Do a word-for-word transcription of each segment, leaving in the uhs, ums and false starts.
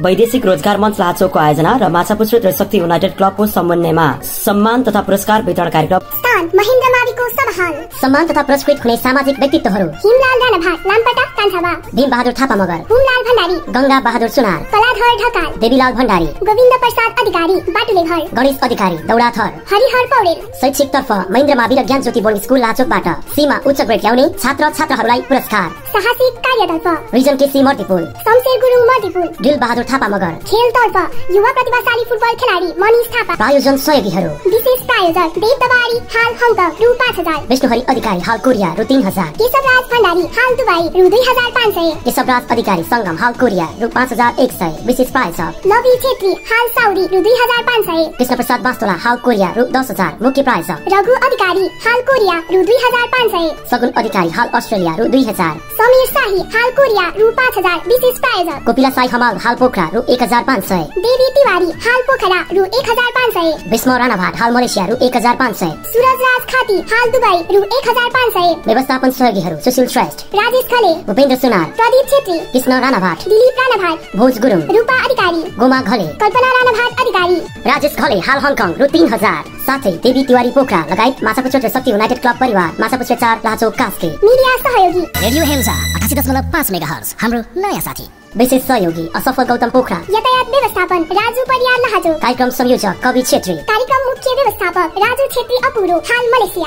वैदेशिक रोजगार मञ्च लाचोकको आयोजना र माछापुच्छ्रे शक्ति युनाइटेड क्लबको समन्वयमा सम्मान तथा पुरस्कार वितरण कार्यक्रम। स्थान महेन्द्र माविको सभा हल। सम्मान तथा पुरस्कृत हुने सामाजिक व्यक्तित्वहरू हिमलाल राणाभाट लामपटा कान्छाबा, भीम बहादुर थापा मगर, हुमलाल भण्डारी, गंगा बहादुर सुनार, कलाधर ढकाल, देवीलाल भण्डारी, गोविन्द प्रसाद अधिकारी बाटुले घर, गणेश अधिकारी दौडाथर, हरिहर पौडेल। शैक्षिक तर्फ महेन्द्र मावि र ज्ञान ज्योति बोर्डिङ स्कुल लाचोकबाट सीमा उच्च ग्रेड ल्याउने छात्र छात्राहरूलाई पुरस्कार। साहसिक कार्यतर्फ रिजन केसी मर्तिपुल, शमशेर गुरुङ मर्तिपुल, दिल बहादुर थापा मगर। खेलतर्फ युवा प्रतिभाशाली फुटबल खेलाडी मनिष थापा। प्रायोजन सहयोगीहरू विशेष प्रायोजक देव दबारी हाल हङकङ रु पाँच हजार, विष्णुहरि अधिकारी हाल कोरिया रु तीन हजार, केशवराज भण्डारी हाल दुबई रु दुई हजार पाँच सय, केशवराज अधिकारी सङ्गम हाल कोरिया रु पाँच हजार एक सय विशेष प्रायोजक, लवी छेत्री हाल साउदी रु दुई हजार पाँच सय, कृष्ण प्रसाद बास्तोला हाल कोरिया रु दस हजार मुख्य प्रायोजक, रघु अधिकारी हाल कोरिया रु दुई हजार पाँच सय, सगुन अधिकारी हाल अस्ट्रेलिया रु दुई हजार, समीर शाही हाल कोरिया रु पाँच हजार विशेष प्रायोजक, कोपिला साई हमाल हाल पोखरा रु एक हजार पाँच सय, देवी तिवारी हाल पोखरा रु एक हजार पाँच सय, भीष्म राणाभाट हाल मलेसिया रु एक हजार पाँच सय, सूरज राज खाती हाल दुबई रु एक हजार पाँच सय, व्यवस्थापन सहयोगीहरू सुशील श्रेष्ठ, राजेश खले, भूपेन्द्र सुनार, प्रदीप छेत्री, कृष्ण राणाभाट, दिलीप राणाभाट, भोज गुरुङ, रूपा अधिकारी, गोमा घले, कल्पना राणाभाट अधिकारी, राजेश घले हाल हङकङ रु तीन हजार, साथै देवी तिवारी पोखरा लगायत माछापुच्छ्रे शक्ति युनाइटेड क्लब परिवार माछापुच्छ्रे चार लाचोक कास्के। मिडिया सहयोगी रेडियो हेम्जा अठासी दशमलव पाँच मेगाहर्ज हाम्रो नयाँ साथी। विशेष सहयोगी असफल गौतम पोखरा, यातायात व्यवस्थापन राजु परियार लहाजो, कार्यक्रम संयोजक कवि छेत्री, कार्यक्रम मुख्य व्यवस्थापक राजु छेत्री अपुरो हाल मलेसिया।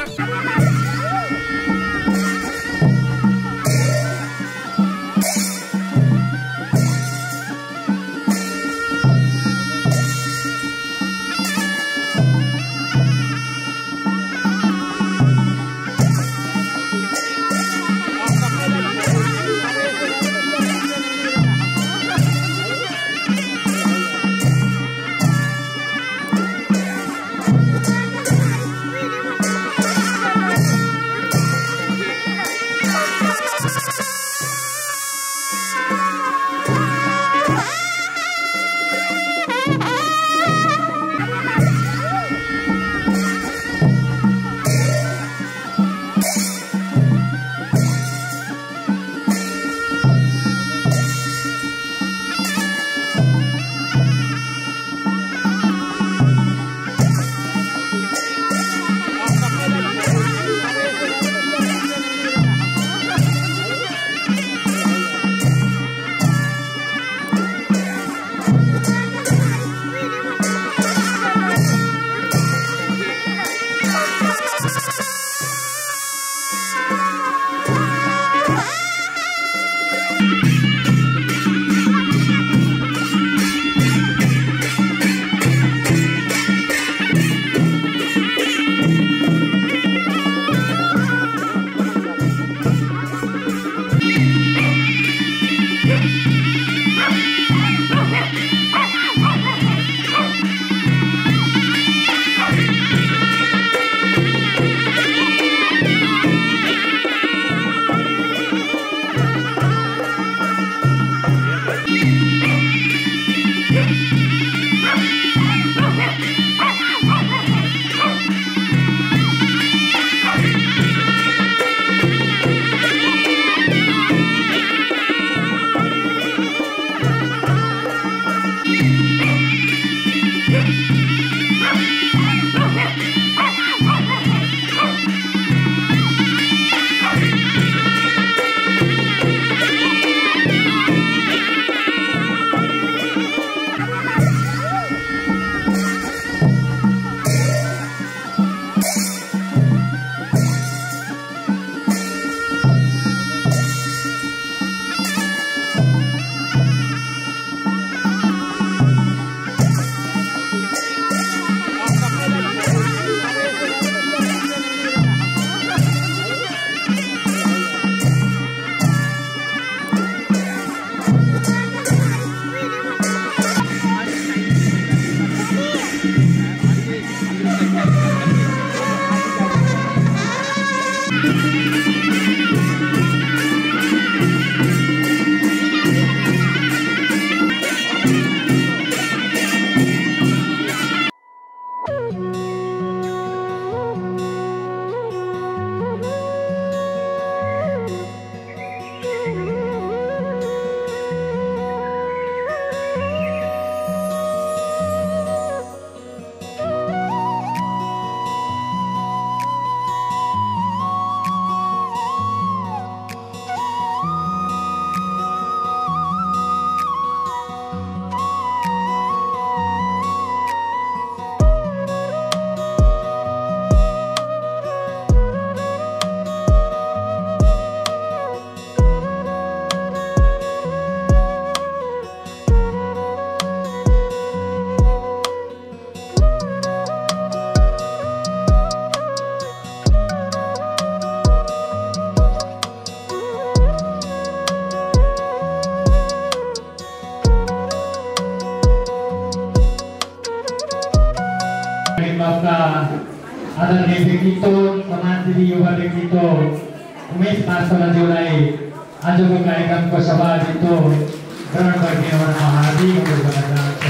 क्लबका आदरणीय व्यक्तित्व समाजसेवी युवा व्यक्तित्व उमेश मास्टरज्यूलाई आजको कार्यक्रमको सभापतित्व ग्रहण गरिदिनु हुन म हार्दिक अनुरोध गर्न चाहन्छु।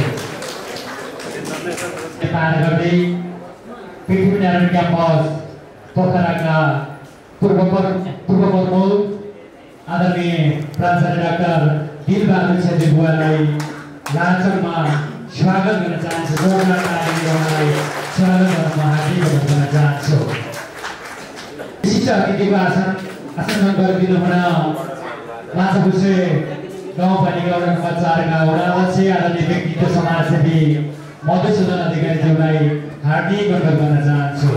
पार गर्दै पृथ्वीनारायण क्याम्पस पोखराका पूर्व पूर्व प्रमुख आदरणीय प्राचार्य डाक्टर दिलबहादुर छेत्री बुवालाई लाचनमा स्वागत गर्न चाहन्छु। जोरदार तालीलाई स्वागत गर्न म हार्दिक अनुरोध गर्न चाहन्छु। विशिष्ट अतिथिको आसन आसन गरिदिनु हुन माछापुच्छ्रे गाउँपालिका वडा नम्बर चारका वडा अध्यक्ष आदरणीय व्यक्तित्व समाजसेवी मधुसूदन अधिकारीज्यूलाई हार्दिक अनुरोध गर्न चाहन्छु।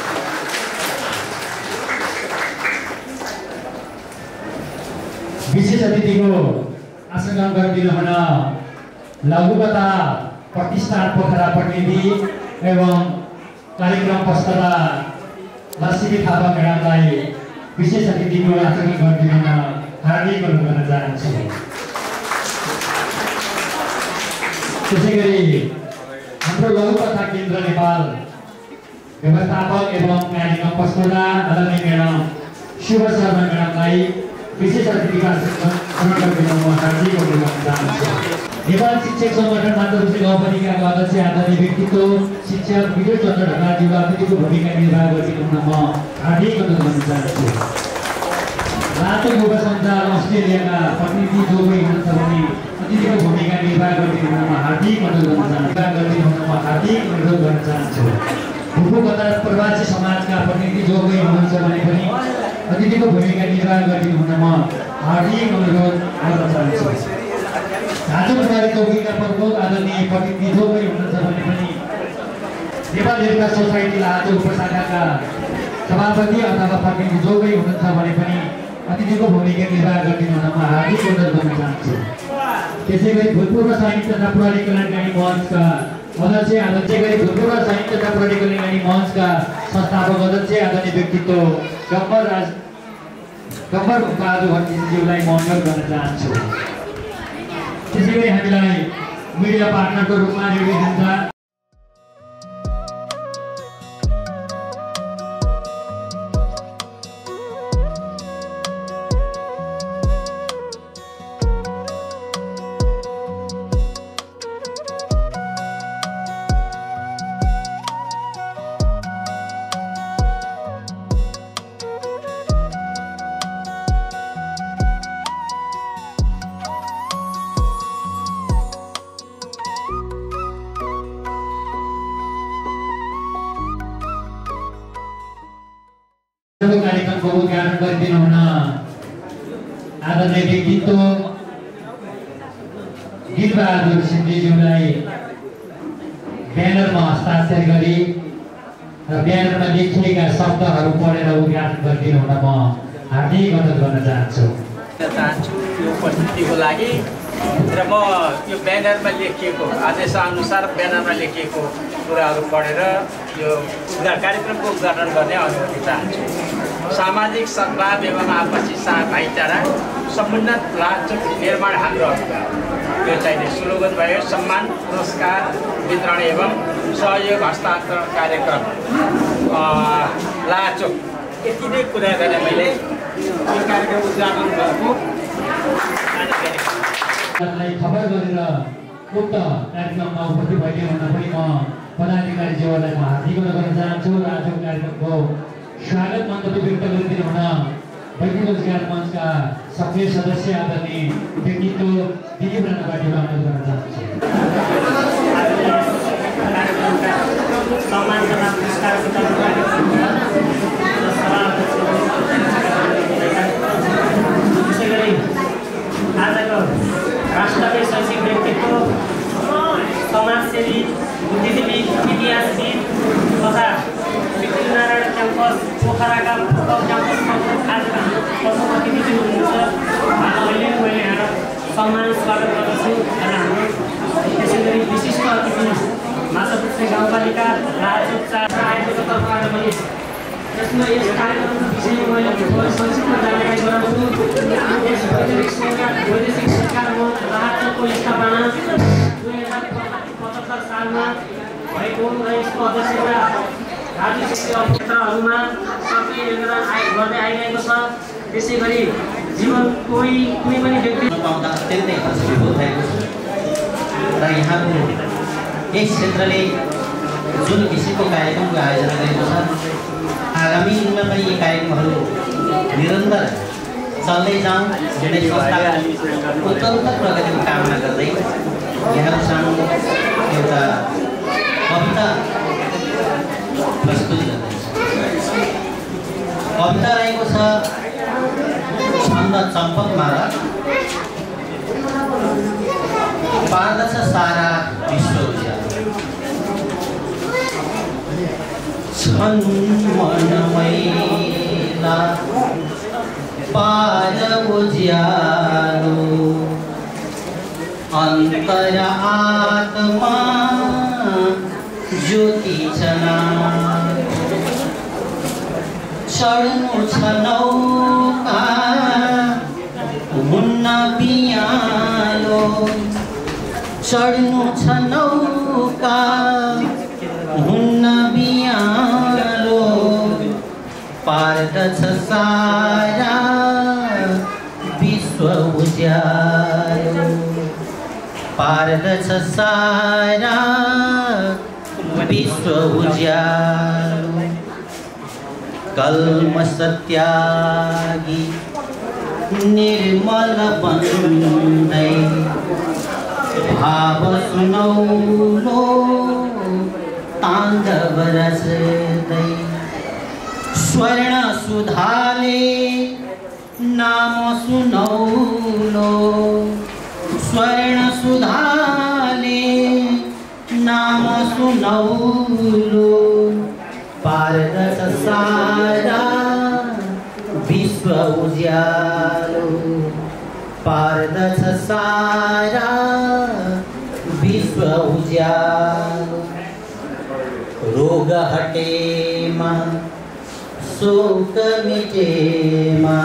विशेष अतिथिको आसन ग्रहण गरिदिनु हुन लघुकथा प्रतिष्ठान पोखरा प्रतिनिधि एवं कार्यक्रम प्रस्तुता लक्ष्मी थापा म्याडमलाई विशेष अतिथिको आसन गरिदिनु हुन हार्दिक अनुरोध गर्न चाहन्छु। त्यसै गरी हाम्रो लघुकथा केन्द्र नेपाल व्यवस्थापक एवं कार्यक्रम प्रस्तुता आदरणीय म्याडम शिव शर्मा म्याडमलाई विशेष अतिथिका आसन गरिदिनु म हार्दिक अनुरोध गर्न चाहन्छु। नेपाल शिक्षक संगठन माधवपुच्छ्रे गाउँपालिकाका अध्यक्ष आदरणीय व्यक्तित्व शिक्षक विजय चन्द्र ढकालज्यूलाई अतिथिको भूमिका निर्वाह गरिदिनु हुन म हार्दिक अनुरोध गर्न चाहन्छु। लाचो युवा सञ्जाल अस्ट्रेलियाका प्रतिनिधि जो कोही हुनुहुन्छ भने अतिथिको भूमिका निर्वाह गरिदिनु हुन म हार्दिक अनुरोध गर्न चाहन्छु गरिदिनु हुन म हार्दिक अनुरोध गर्न चाहन्छु। भूभू कता प्रवासी समाजका प्रतिनिधि जो कोही हुनुहुन्छ भने पनि अतिथिको भूमिका निर्वाह गरिदिनु हुन म हार्दिक अनुरोध गर्न चाहन्छु। झाँचो प्रहरी चौकीका प्रमुख आदरणीय प्रतिनिधि जो कोही हुनुहुन्छ भने पनि नेपाल हेरका सोसाइटी लाचो उपशाखाका सभापति अथवा प्रतिनिधि जो कोही हुनुहुन्छ भने पनि अतिथिको भूमिका निर्वाह गरिदिनु हुन म हार्दिक अनुरोध गर्न चाहन्छु। त्यसै गरी भूतपूर्व सैनिक तथा प्रहरी कल्याणकारी मञ्चका अध्यक्ष अध्यक्ष गरी भूतपूर्व सैनिक तथा प्रहरी कल्याणकारी मञ्चका संस्थापक अध्यक्ष आदरणीय व्यक्तित्व गम्बर राज गम्बर बहादुर भट्टज्यूलाई म अनुरोध गर्न चाहन्छु। त्यसै गरी हामीलाई मिडिया पार्टनरको रूपमा रेडियो जनता कार्यक्रमको उद्घाटन गरिदिनु हुन आदरणीय व्यक्तित्व दिलबहादुर छेत्रीज्यूलाई ब्यानरमा हस्ताक्षर गरी र ब्यानरमा लेखिएका शब्दहरू पढेर उद्घाटन गरिदिनु हुन म हार्दिक अनुरोध गर्न चाहन्छु चाहन्छु यो उपस्थितिको लागि र म यो ब्यानरमा लेखिएको आदेशअनुसार ब्यानरमा लेखिएको कुराहरू पढेर यो कार्यक्रमको उद्घाटन गर्ने अनुमति चाहन्छु। सामाजिक सद्भाव एवं आपसी भाइचारा समुन्नत लाचोक निर्माण हाम्रो यो चाहिने स्लोगन भयो। सम्मान पुरस्कार वितरण एवं सहयोग हस्तान्तरण कार्यक्रम लाचोक यति नै कुरा गरेँ मैले यो कार्यक्रम उद्घाटन गरेको खबर गरेर उक्त कार्यक्रममा उपस्थित भइदिनु हुन पनि म पदाधिकारीज्यूहरूलाई म हार्दिक अनुरोध गर्न चाहन्छु र आजको कार्यक्रमको स्वागत मन्तव्य व्यक्त गरिदिनु हुन व्यक्ति रोजगार मञ्चका सक्रिय सदस्य आदरणीय व्यक्तित्व दिलीप राणा पार्टीमा अनुरोध गर्न चाहन्छु। सम्मान तथा पुरस्कार वितरण त्यसै गरी आजको राष्ट्रव्यापी शैक्षिक व्यक्तित्व समाजसेवी बुद्धिजीवी इतिहासविद तथा पृथ्वीनारायण क्याम्पस पोखराका पूर्व क्याम्पस आजका प्रमुख अतिथि हुनुहुन्छ। अहिले मैले यहाँ सम्मान स्वागत गर्दछु र हाम्रो त्यसै गरी विशिष्ट अतिथि माछापुच्छ्रे गाउँपालिका लाचोक चार आयोजकको तर्फबाट पनि यसमा यस कार्यक्रमको विषयमा मैले संक्षिप्त जानकारी गराउँछु। यस वैदेशिक सरकार वैदेशिक सरकार मञ्च लाचोकको स्थापना दुई हजार पचहत्तर सालमा भएको र यसको अध्यक्षता राज्य शिक्षा क्षेत्रहरूमा सक्रिय योगदान आइ गर्दै आइरहेको छ। त्यसै गरी जीवन कोही कुनै पनि व्यक्ति पाउँदा अत्यन्तै हर्षित भएको छ र यहाँको यस क्षेत्रले जुन किसिमको कार्यक्रमको आयोजना गरेको छ आगामी दिनमा पनि यी कार्यक्रमहरू निरन्तर चल्दै जाउँ भन्ने संस्थाको उत्तरोत्तर प्रगतिको कामना गर्दै यहाँको सामु एउटा कविता प्रस्तुत गर्दैछ। कविता रहेको छ छन्द चम्पक माला पार्दछ सारा विश्व उज्यालो छन् मन मैला पार उज्यालो अन्तर आत्मा ज्योति जना चढ्नु छ नौका हुन्न बियालो चढ्नु छ नौका हुन्न बियालो पार्दछ सारा विश्व उज्यालो पार्दछ सारा विश्व उज्यालो कल्मष त्यागी निर्मल बन्दै भाव सुनौलो ताण्डव रच्दै स्वर्ण सुधाले नाम सुनौलो स्वर्ण सुधाले नाम सुनौलो पार्दछ सारा विश्व उज्यालो पार्दछ सारा विश्व उज्यालो रोग हटेमा शोक मिटेमा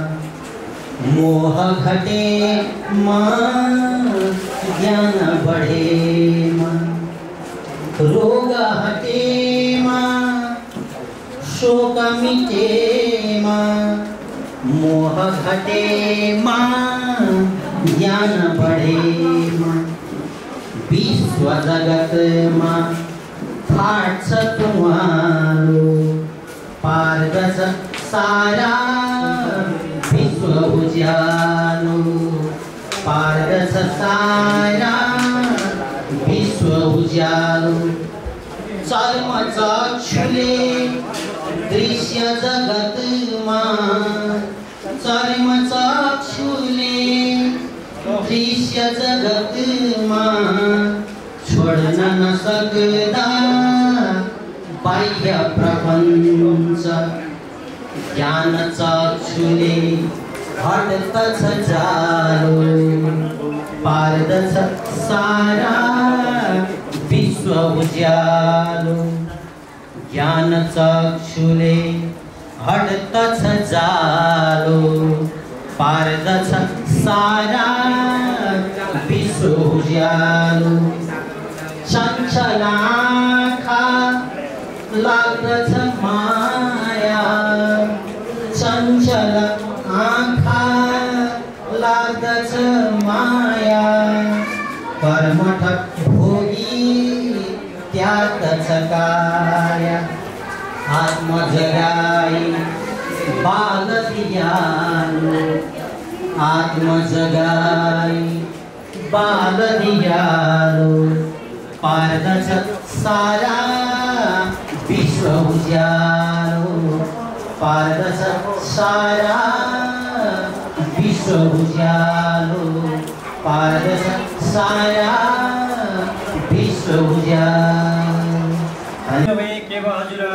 मोह घटेमा ज्ञान बढेमा रोग हटेमा शोक मिटेमा मोह घटेमा ज्ञान बढेमा विश्व जगतमा फाट्छ तुम्हारो पार्दछ सारा विश्व उज्यालो पार्दछ सारा विश्व उज्यालो चर्म चक्षुले दृश्य जगतमा चर्म चक्षुले दृश्य जगतमा छोड्न नसक्दा बाह्य प्रपञ्च ज्ञान चक्षुले हट्दछ जालो पार्दछ सारा विश्व उज्यालो ज्ञान चक्षुले हट्दछ जालो पार्दछ सारा विश्व उज्यालो चञ्चल आँखा लाग्दछ माया चञ्चल आँखा लाग्दछ माया कर्मठ भोगी त्याग्दछ काया आत्म जगाई बाल दियालो आत्म जगाई बाल दियालो पार्दछ सारा विश्व उज्यालो पार्दछ सारा विश्व उज्यालो पार्दछ सारा विश्व उज्यालो भए के भयो हजुर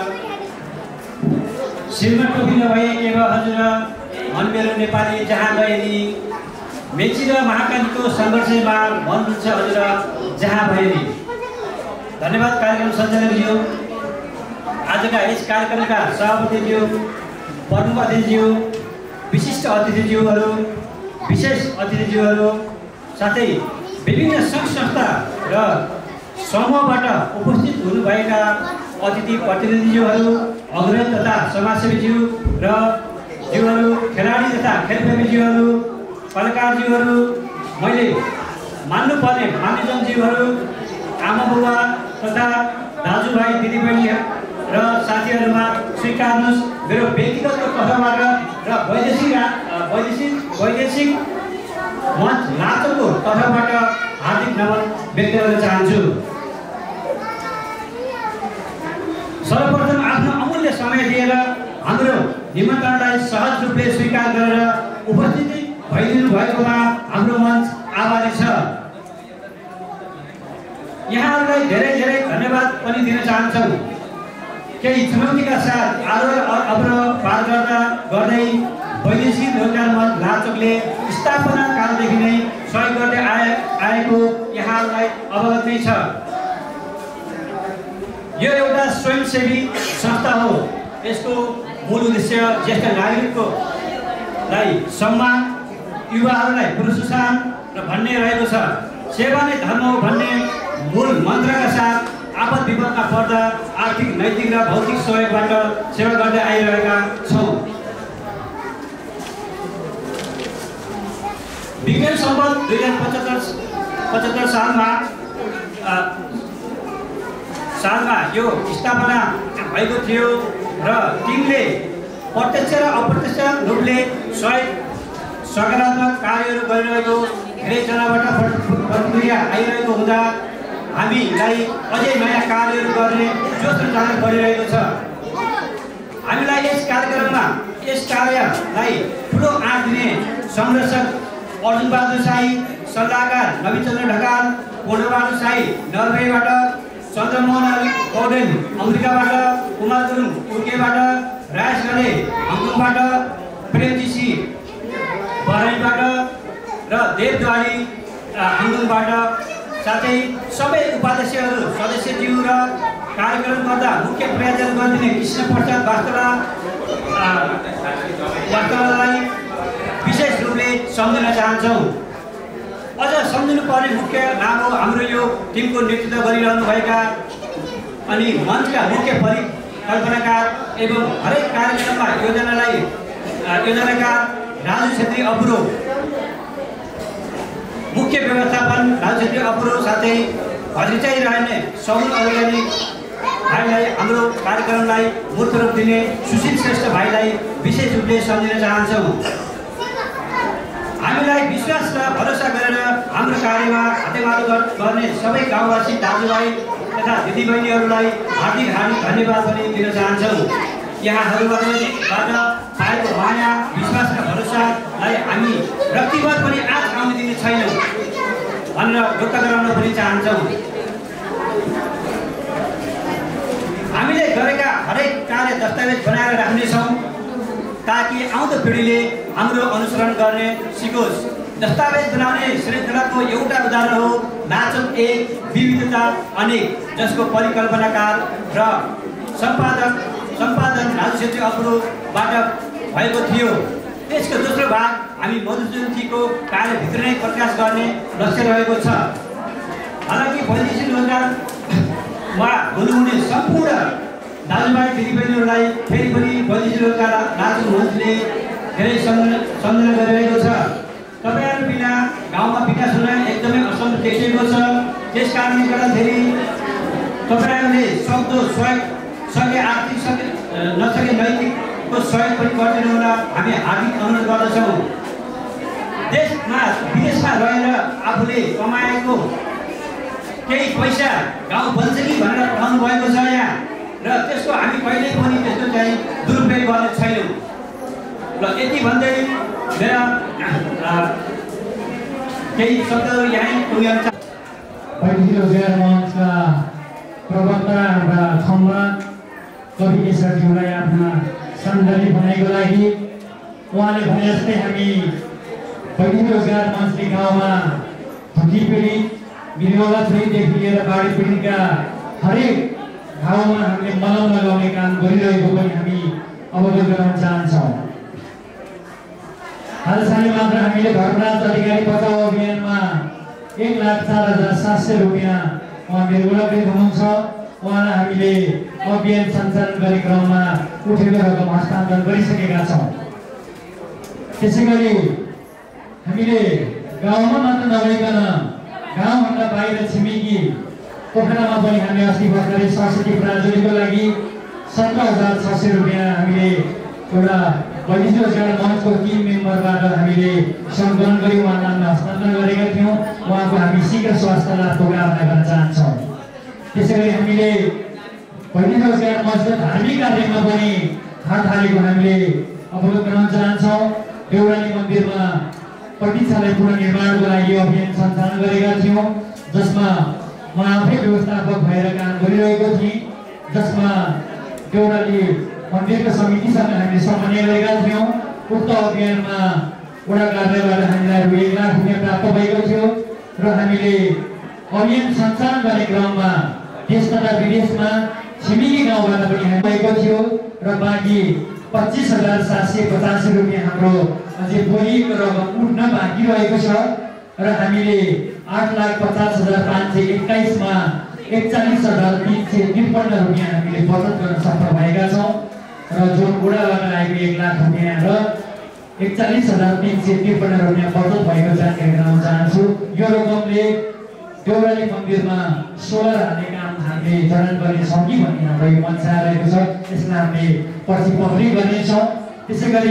सिल्भर टोपी नभए के भयो हजुर मन मेरो नेपाली जहाँ गए नि मेची र महाकालीको सङ्घर्षमा मन रुच्छ हजुर जहाँ भए नि। धन्यवाद कार्यक्रम सञ्चालकज्यू, आजका यस कार्यक्रमका सभापतिज्यू, प्रमुख अतिथिज्यू, विशिष्ट अतिथिज्यूहरू, विशेष अतिथिज्यूहरू, साथै विभिन्न सङ्घ संस्था र समूहबाट उपस्थित हुनुभएका अतिथि प्रतिनिधिज्यूहरू, अग्रज तथा समाजसेवीज्यू र ज्यूहरू, खेलाडी तथा खेलप्रेमीज्यूहरू, कलाकारज्यूहरू, मैले मान्नुपर्ने मान्यजनज्यूहरू, आमा बुबा तथा दाजुभाइ दिदीबहिनी र साथीहरूमा स्वीकार्नुहोस् मेरो व्यक्तिगत तर्फबाट र वैदेशिक वैदेशिक वैदेशिक मञ्च नाचको तर्फबाट हार्दिक नमन व्यक्त गर्न चाहन्छु। सर्वप्रथम आफ्नो अमूल्य समय दिएर हाम्रो निमन्त्रणलाई सहज रूपले स्वीकार गरेर उपस्थित भइदिनु भएकोमा हाम्रो मञ्च आभारी छ। यहाँहरूलाई धेरै धेरै धन्यवाद पनि दिन चाहन्छौँ। केही चुनौतीका साथ आरोह अवरोह पार गर्दा गर्दै वैदेशिक रोजगार मञ्च लाचोकले स्थापना कालदेखि नै सहयोग गर्दै आए आएको यहाँहरूलाई अवगत नै छ। यो एउटा स्वयंसेवी संस्था हो। यसको मूल उद्देश्य ज्येष्ठ नागरिकको लाई सम्मान, युवाहरूलाई प्रोत्साहन र भन्ने रहेको छ। सेवा नै धर्म हो भन्ने मूल मन्त्रका साथ आपद विपदमा पर्दा आर्थिक, नैतिक र भौतिक सहयोगबाट सेवा गर्दै आइरहेका छौँ। विज्ञान सम्बन्ध दुई हजार पचहत्तर पचहत्तर सालमा सालमा यो स्थापना भएको थियो र टिमले प्रत्यक्ष र अप्रत्यक्ष रूपले सहयोग सकारात्मक कार्यहरू गरिरहेको धेरैजनाबाट प्रतिक्रिया आइरहेको हुँदा हामीलाई अझै नयाँ कार्यहरू गर्ने जोस र चाहना बढिरहेको छ। हामीलाई यस कार्यक्रममा यस कार्यलाई ठुलो आँट दिने संरक्षक अर्जुन बहादुर शाही, सल्लाहकार नवीनचन्द्र ढकाल, पूर्णबहादुर शाही नर्वेबाट, चन्द्रमोहन पौडेल अमेरिकाबाट, कुमार गुरुङ युकेबाट, राज गले हङकङबाट, प्रेमजी बहराइनबाट र देवद्वारी हङकङबाट, साथै सबै उपाध्यक्षहरू, सदस्यज्यू र कार्यक्रम गर्दा मुख्य प्रायोजन गरिदिने कृष्ण प्रसाद वास्तला वास्तलालाई विशेष रूपले सम्झन चाहन्छौँ। अझ सम्झिनु पर्ने मुख्य नाम हो हाम्रो यो टिमको नेतृत्व गरिरहनुभएका अनि मञ्चका मुख्य परिकल्पनाकार एवं हरेक कार्यक्रममा योजनालाई योजनाकार राजु छेत्री अपुरो, मुख्य व्यवस्थापन राजु छेत्री अपुरो, साथै हजिचाइ रहने सौन अर्ग्यानिक भाइलाई, हाम्रो कार्यक्रमलाई मूर्त रूप दिने सुशील श्रेष्ठ भाइलाई विशेष रूपले सम्झिन चाहन्छौँ। हामीलाई विश्वास र भरोसा गरेर हाम्रो कार्यमा हातेमालो गर्ने सबै गाउँवासी दाजुभाइ तथा दिदीबहिनीहरूलाई हार्दिक हार्दिक धन्यवाद पनि दिन चाहन्छौँ। यहाँहरूबाट पाएको माया, विश्वास र भरोसालाई हामी रक्तिभर पनि आज आउन दिने छैनौँ भनेर व्यक्त गराउन पनि चाहन्छौँ। हामीले गरेका हरेक कार्य दस्तावेज बनाएर राख्नेछौँ ताकि आउँदो पिँढीले हाम्रो अनुसरण गर्ने सिकोस्। दस्तावेज बनाउने श्रृङ्खलाको एउटा उदाहरण हो नाचोक एक विविधता अनेक, जसको परिकल्पनाकार र सम्पादक सम्पादन राजु छेत्री अपुरोबाट भएको थियो। त्यसको दोस्रो भाग हामी मधुसूदनजीको कार्यभित्र नै प्रकाश गर्ने लक्ष्य रहेको छ। हालाकि वैदेशिक रोजगारमा हुनुहुने सम्पूर्ण दाजुभाइ दिदीबहिनीहरूलाई फेरि पनि वैदेशिक रोजगार नाचोक मञ्चले धेरै सम्झना गरिरहेको छ। तपाईँहरू बिना गाउँमा विकास हुन एकदमै असम्भव देखिएको छ। त्यस कारणले गर्दाखेरि तपाईँहरूले सक्दो सहयोग सके आर्थिक सके नसके नैतिकको सहयोग पनि गरिदिनु हुन हामी हार्दिक अनुरोध गर्दछौँ। देशमा विदेशमा रहेर आफूले कमाएको केही पैसा गाउँ बन्छ कि भनेर पठाउनु भएको छ यहाँ, र त्यसको हामी कहिल्यै पनि त्यस्तो चाहिँ दुरुपयोग गर्ने छैनौँ। र यति भन्दै मेरा केही शब्दहरू यहीँ पुग्याउन चाहन्छु। वैदेशिक रोजगार मञ्चका प्रवक्ता र खम्बा कवि केशरज्यूलाई आफ्ना सन्दर्भ बनाएको लागि उहाँले भने जस्तै हामी वैदेशिक रोजगार मञ्चले गाउँमा धुकी पीडित, बिरुवा पीडितदेखि लिएर बाढी पीडितका हरेक ठाउँमा हामीले मलम लगाउने काम गरिरहेको पनि हामी अवगत गराउन चाहन्छौँ। हालसालै मात्र हामीले घरराज अधिकारी बचाउ अभियानमा एक लाख चार हजार सात सय रुपियाँ उहाँ मेरो वडाप्रमुख हुनुहुन्छ। उहाँलाई हामीले अभियान सञ्चालन गर्ने क्रममा उठेको रकम हस्तान्तरण गरिसकेका छौँ। त्यसै गरी हामीले गाउँमा मात्र नभइकन गाउँभन्दा बाहिर छिमेकी पोखरामा पनि हामी अस्ति भर्खरै सरस्वती प्राजुलीको लागि सत्र हजार छ सय रुपियाँ हामीले एउटा वैदेशिक रोजगार मञ्चको टिम मेम्बरबाट हामीले सङ्कलन गरी उहाँ नाममा हस्तान्तरण गरेका थियौँ। उहाँको हामी शीघ्र स्वास्थ्य लाभको कामना गर्न चाहन्छौँ। त्यसै गरी हामीले वैदेशिक रोजगार मञ्चको धार्मिक कार्यमा पनि हात हालेको हामीले अवगत गराउन चाहन्छौँ। देउराली मन्दिरमा प्रतीक्षालय पुनर्निर्माणको लागि अभियान सञ्चालन गरेका थियौँ, जसमा म आफै व्यवस्थापक भएर काम गरिरहेको थिएँ, जसमा देउराली मन्दिरको समितिसँग हामीले समन्वय गरेका थियौँ। उक्त अभियानमा वडा कार्यालयबाट हामीलाई रु एक लाख रुपियाँ प्राप्त भएको थियो र हामीले अभियान सञ्चालन गर्ने क्रममा देश तथा विदेशमा छिमेकी गाउँबाट पनि हामी भएको थियो र बाँकी पच्चिस हजार सात सय पचासी रुपियाँ हाम्रो अझै बोलिएको रकम उठ्न बाँकी रहेको छ र हामीले आठ लाख पचास हजार पाँच सय एक्काइसमा एकचालिस हजार तिन सय त्रिपन्न रुपियाँ हामीले बचत गर्न सफल भएका छौँ र जुन बुढाबाट आएको एक लाख रुपियाँ र एकचालिस हजार तिन सय त्रिपन्न रुपियाँ बचत भएको जानकारी गराउन चाहन्छु। यो रकमले देउराली मन्दिरमा सोलर हाल्ने काम हामीले जडान गर्नेछौँ कि भन्ने हाम्रो यो मन्सा रहेको छ। यसलाई हामीले पछि पक्री गर्नेछौँ। त्यसै गरी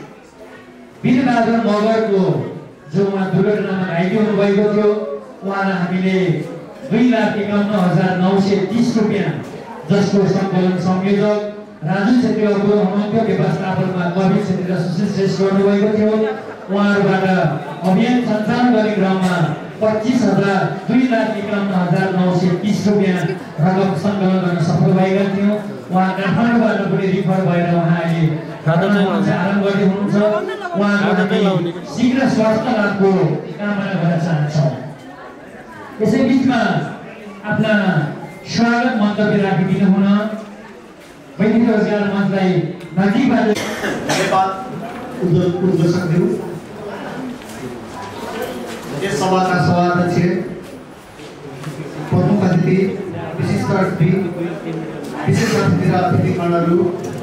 वीरबहादुर मगरको जो उहाँ दुर्घटनामा घाइते हुनुभएको थियो, उहाँलाई हामीले दुई लाख एकाउन्न हजार नौ सय तिस रुपियाँ, जसको सङ्कलन संयोजक राजु छेत्री अगुवा हुनुहुन्थ्यो, व्यवस्थापनमा कवि छेत्री र सुशील श्रेष्ठ गर्नुभएको थियो। उहाँहरूबाट अभियान सञ्चालन गर्ने क्रममा पच्चिस हजार दुई लाख एकाउन्न हजार नौ सय तिस रुपियाँ रकम सङ्कलन गर्न सफल भएका थियौँ। उहाँ काठमाडौँबाट पनि रिफर भएर उहाँ अहिले आराम गर्दै हुनुहुन्छ। उहाँको शीघ्र स्वास्थ्य लाभको कामना गर्न चाहन्छौँ। यसै बिचमा आफ्ना स्वागत मन्तव्य राखिदिनु हुन वैदेशिक रोजगार मञ्चलाई नजिकबाट धन्यवाद उद्घोषकज्यू, यस सभाका सभाध्यक्ष, प्रमुख अतिथि, विशिष्ट अतिथि, विशेष अतिथि र अतिथिगणहरू,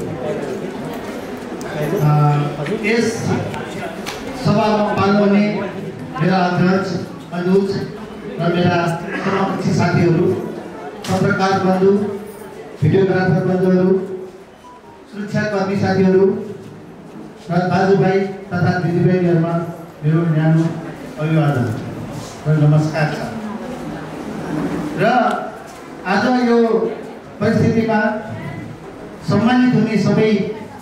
यस सभामा पाल्नुहुने मेरा अध्यक्ष अनुज र मेरा समकक्षी साथीहरू, पत्रकार बन्धु, भिडियोग्राफर बन्धुहरू, सुरक्षाकर्मी साथीहरू र दाजुभाइ तथा दिदीबहिनीहरूमा मेरो न्यानो अभिवादन र नमस्कार छ। र आज यो परिस्थितिमा सम्मानित हुने सबै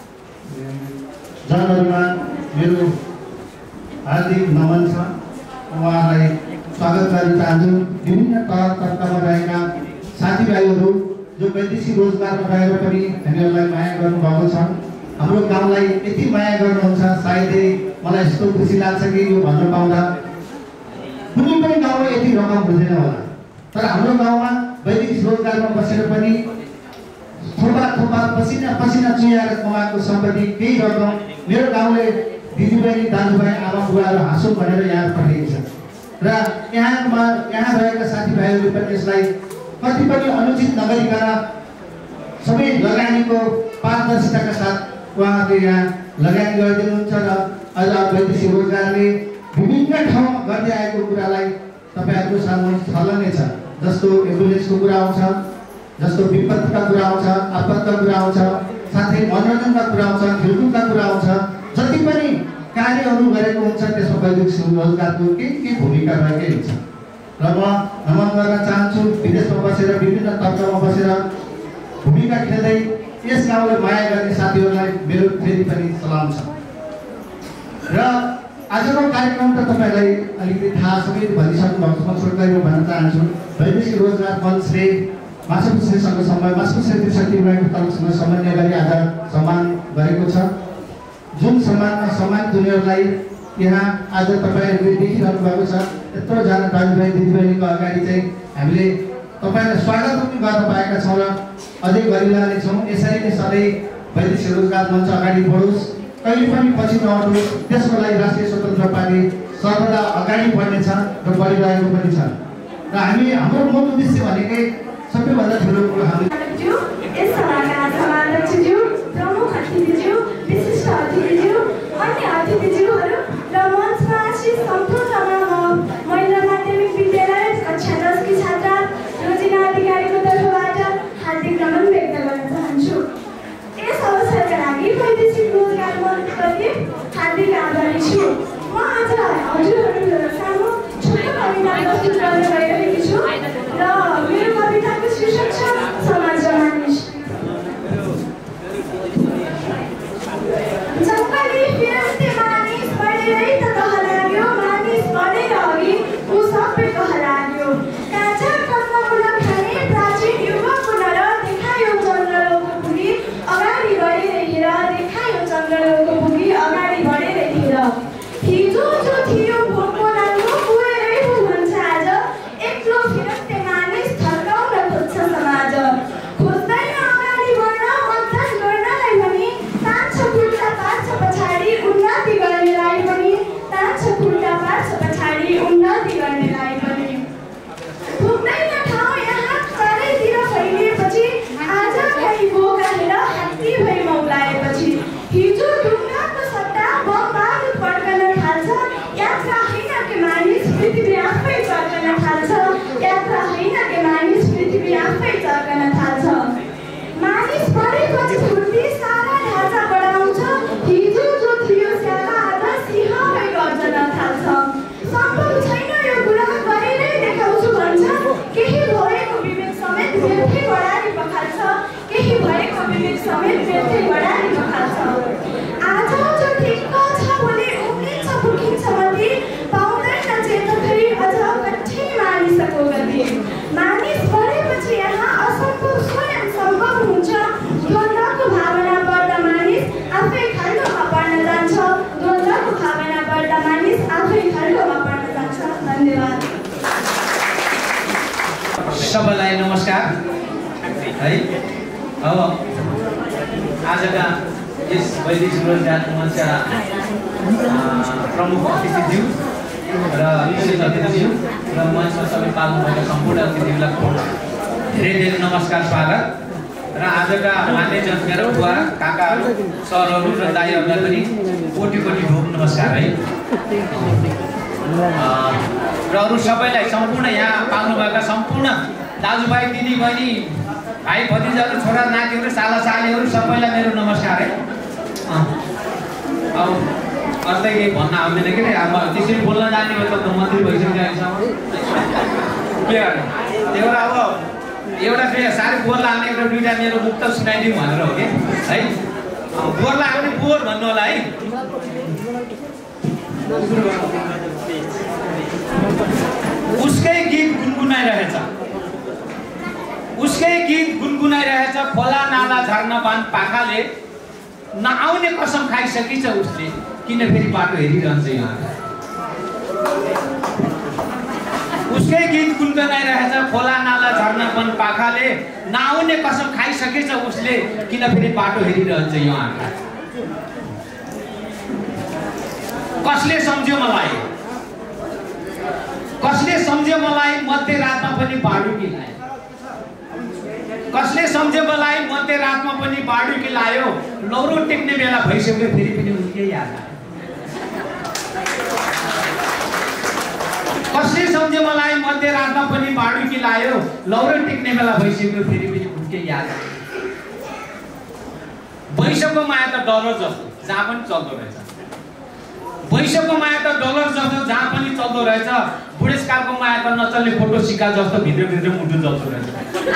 जनहरूमा मेरो हार्दिक नमन छ। उहाँलाई स्वागत गर्न चाहन्छु। विभिन्न तह तर्कमा रहेका साथीभाइहरू जो वैदेशिक रोजगारमा रहेर पनि हामीहरूलाई माया गर्नुभएको छ, हाम्रो गाउँलाई यति माया गर्नुहुन्छ, सायदै मलाई यस्तो खुसी लाग्छ कि यो भन्न पाउँदा कुनै पनि गाउँमा यति रकम हुँदैन होला, तर हाम्रो गाउँमा वैदेशिक रोजगारमा बसेर पनि थोपा थोपा पसिना पसिना चुहाएर कमाएको सम्पत्ति केही रकम मेरो गाउँले दिदीबहिनी दाजुभाइ आमा बुवाहरू हाँसो भनेर यहाँ पठाइएको छ र यहाँमा यहाँ रहेका साथीभाइहरूले पनि यसलाई कति पनि अनुचित नगरिकन सबै लगानीको पारदर्शिताका साथ उहाँहरूले यहाँ लगानी गरिदिनुहुन्छ र अझ वैदेशिक रोजगारले विभिन्न ठाउँमा गर्दै आएको कुरालाई तपाईँहरूको सामु छलनै छ। जस्तो एम्बुलेन्सको कुरा आउँछ, जस्तो विपत्तिका कुरा आउँछ, आपतका कुरा आउँछ, साथै मनोरञ्जनका कुरा आउँछ, खेलकुदका कुरा आउँछ, जति पनि कार्यहरू गरेको हुन्छ त्यसमा वैदेशिक रोजगारको केही केही भूमिका रहेकै हुन्छ। र म नमन गर्न चाहन्छु, विदेशमा बसेर विभिन्न तर्कमा बसेर भूमिका खेल्दै यस गाउँलाई माया गर्ने साथीहरूलाई मेरो फेरि पनि सलाम छ। र आजको कार्यक्रम त तपाईँलाई अलिकति थाहा सबै भनिसक्नु भएको छ, छोटकरी म भन्न चाहन्छु। वैदेशिक रोजगार मञ्चले माछापुच्छ्रेसँग समय माछापुच्छ्रे त्रिशक्ति विभागको तर्फसँग समन्वय गरी आज सम्मान गरेको छ। जुन सम्मानमा सम्मानित हुनेहरूलाई यहाँ आज तपाईँहरूले देखिरहनु भएको छ। यत्रोजना दाजुभाइ दिदीबहिनीको अगाडि चाहिँ हामीले तपाईँलाई स्वागत पनि गर्न पाएका छौँ र अझै गरिरहनेछौँ। यसरी नै सधैँ वैदेशिक रोजगार मञ्च अगाडि बढोस्, कहिले पनि पछि नहटोस्। त्यसको लागि राष्ट्रिय स्वतन्त्र पार्टी सर्वदा अगाडि बढ्नेछ र बढिरहेको पनि छ। र हामी हाम्रो मूल उद्देश्य भनेको लागि सबैभन्दा ठुलो कुरो हामी यस सभाका सभाध्यक्षज्यू, प्रमुख अतिथिज्यू, विशिष्ट अतिथिज्यू, अन्य अतिथिज्यूहरू र मञ्चमा आसीन सम्पूर्ण महिला माध्यमिक विद्यालय कक्षा दसकी छात्रा रोजिना अधिकारीको तर्फबाट हार्दिक नमन व्यक्त गर्न चाहन्छु। यस अवसरका लागि वैदेशिक रोजगार मन्त्रीप्रति हार्दिक आभारी छु। म आज हजुरहरू सामु छोटो कविता प्रस्तुत गर्न गइरहेकी छु र मेरो कविताको शीर्षक छ समाज र मानिस। जङ्गली फिरन्ते मानिस बढेरै त कहलाग्यो, मानिस बढेर अघि ऊ सबै कहलाग्यो। काँचा कन्दमूल खाने प्राचीन युगको नर देखायो चन्द्रलोक पुगी अगाडि बढेर हेर, देखायो चन्द्रलोक पुगी अगाडि बढेर हेर। हिजो जो थियो भोको नाङ्गो पुगेरै भो भन्छ आज, एक्लो फिरन्ते मानिस थर्काउन खोज्छ समाज। खोज्दैन अगाडि बढ्न मतदान गर्नलाई पनि, तान्छ खुट्टा पार्छ पछाडि उन्नति गर्नेलाई पनि, तान्छ खुट्टा पार्छ पछाडि उन्नति गर्नेलाई पनि। पुग्दैन ठाउँ यहाँ चारैतिर फैलिएपछि, आज खै बोका हेर हात्ती भई मौलाएपछि। हिजो ढुङ्गाको सट्टा बम बारुद पड्कन थाल्छ, यात्रा होइन के मानिस पृथ्वी आफै चर्कन थाल्छ, यात्रा होइन के मानिस पृथ्वी आफै चर्कन थाल्छ। मानिस बढेपछि फुर्ती सारा ढाँचा बढाउँछ, हिजो जो थियो स्याला आज सिंह भई गर्जन थाल्छ। सम्भव छैन यो कुरा गरेरै देखाउँछु भन्छ, केही भएको विवेक समेत व्यर्थै बढारी पखाल्छ, केही भएको विवेक समेत व्यर्थै बढारी पखाल्छ। आज जो ठिक्क छ भोलि उम्लिन्छ फुर्किन्छ मती, पाउँदैन चेत फेरि अझ कठिन मानिसको गति। मानिस बढेपछि यहाँ असम्भव स्वयं सम्भव हुन्छ, द्वन्द्वको भावना बढ्दा मानिस आफै खाल्डोमा पर्न जान्छ, द्वन्द्वको भावना बढ्दा मानिस आफै खाल्डोमा पर्न जान्छ। धन्यवाद। सबैलाई नमस्कार है। अब आजका यस वैदेशिक रोजगार मञ्चका प्रमुख अतिथिज्यू र विशेष अतिथिज्यू र मञ्चमा सबै पाल्नुभएका सम्पूर्ण अतिथिहरूलाई धेरै धेरै नमस्कार, स्वागत। र आजका मान्यजन मेरा बुवा काकाहरू सरहरू र दाइहरूलाई पनि कोटी कोटी ढोक नमस्कार है। र अरू सबैलाई सम्पूर्ण यहाँ पाल्नुभएका सम्पूर्ण दाजुभाइ दिदीबहिनी भाइ भतिजाहरू छोरा नातिहरू साला सालीहरू सबैलाई मेरो नमस्कार है। अब अझै केही भन्न आउँदैन कि अब त्यसरी बोल्न जाने हो त मन्त्री भइसक्यो अहिलेसम्म के गर्ने। त्यही भएर अब एउटा फेरि साह्रै बोल लाग्ने एउटा दुईवटा मेरो मुक्त सुनाइदिउँ भनेर हो कि है। बोल लाग्यो भने बोल भन्नु होला है। उसकै गीत गुनगुनाइरहेछ, उसकै गीत गुनगुनाइरहेछ, खोला नाला झर्न बान पाखाले, नआउने कसम खाइसकिन्छ उसले, किन फेरि बाटो हेरिरहन्छ यहाँ। उसकै गीत गुनगुनाइरहेछ, खोला नाला झर्न बान पाखाले, नआउने कसम खाइसकिन्छ उसले, किन फेरि बाटो हेरिरहन्छ यहाँ। कसले सम्झ्यो मलाई, कसले सम्झ्यो मलाई मध्यरातमा पनि बाडुकी लायो, कसले सम्झ्यो मलाई मध्यरातमा पनि बाडुकी लायो, लौरो टेक्ने बेला भइसक्यो फेरि पनि उनकै याद आयो। कसले सम्झ्यो मलाई मध्यरातमा पनि बाडुकी लायो, लौरो टेक्ने बेला भइसक्यो फेरि पनि उनकै याद आयो। वैशको माया त डलर जस्तो जहाँ पनि चल्दो रहेछ, वैशको माया त डलर जस्तो जहाँ पनि चल्दो रहेछ, बुढेसकालको माया त नचल्ने फोटो सिक्का जस्तो भित्रभित्र मुटु चल्दो रहेछ।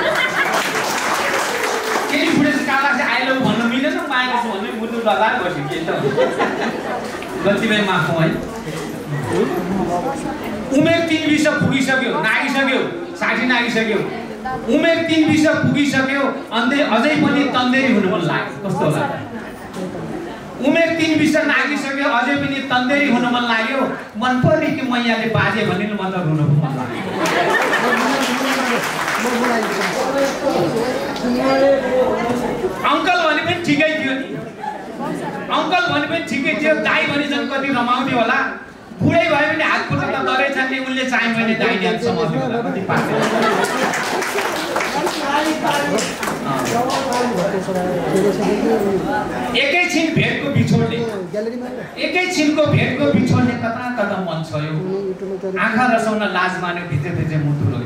केही बुढेसकाललाई चाहिँ आई लभ भन्नु मिलेन, माया छु भन्ने मुटु डलाएर बस्यो के त कतिपय माफौँ है। उमेर तिन बिस पुगिसक्यो, नागिसक्यो, साठी नागिसक्यो, उमेर तिन बिस पुगिसक्यो, अन्त अझै पनि तन्देरी हुनु मन लाग्यो। कस्तो होला? उमेर तिन बिस नागिसक्यो, अझै पनि तन्देरी हुन मन लाग्यो, मन पर्ने कि मैयाले बाजे भने म त रुन मन लाग्यो। अङ्कल भने पनि ठिकै थियो नि, अङ्कल भने पनि ठिकै थियो, दाई भने झन् कति रमाउने होला, बुढै भए पनि हात खुट्टा त डरै छन् नि, उनले चाहियो भने दाइले समात्यो होला, कति पाएको एकैछिन भेटको बिछोडले एकैछिनको भेटको बिछोडले कता कता मन छोयो, आँखा रसाउन लाज मान्यो, भिजे भिजे मुटु रोयो।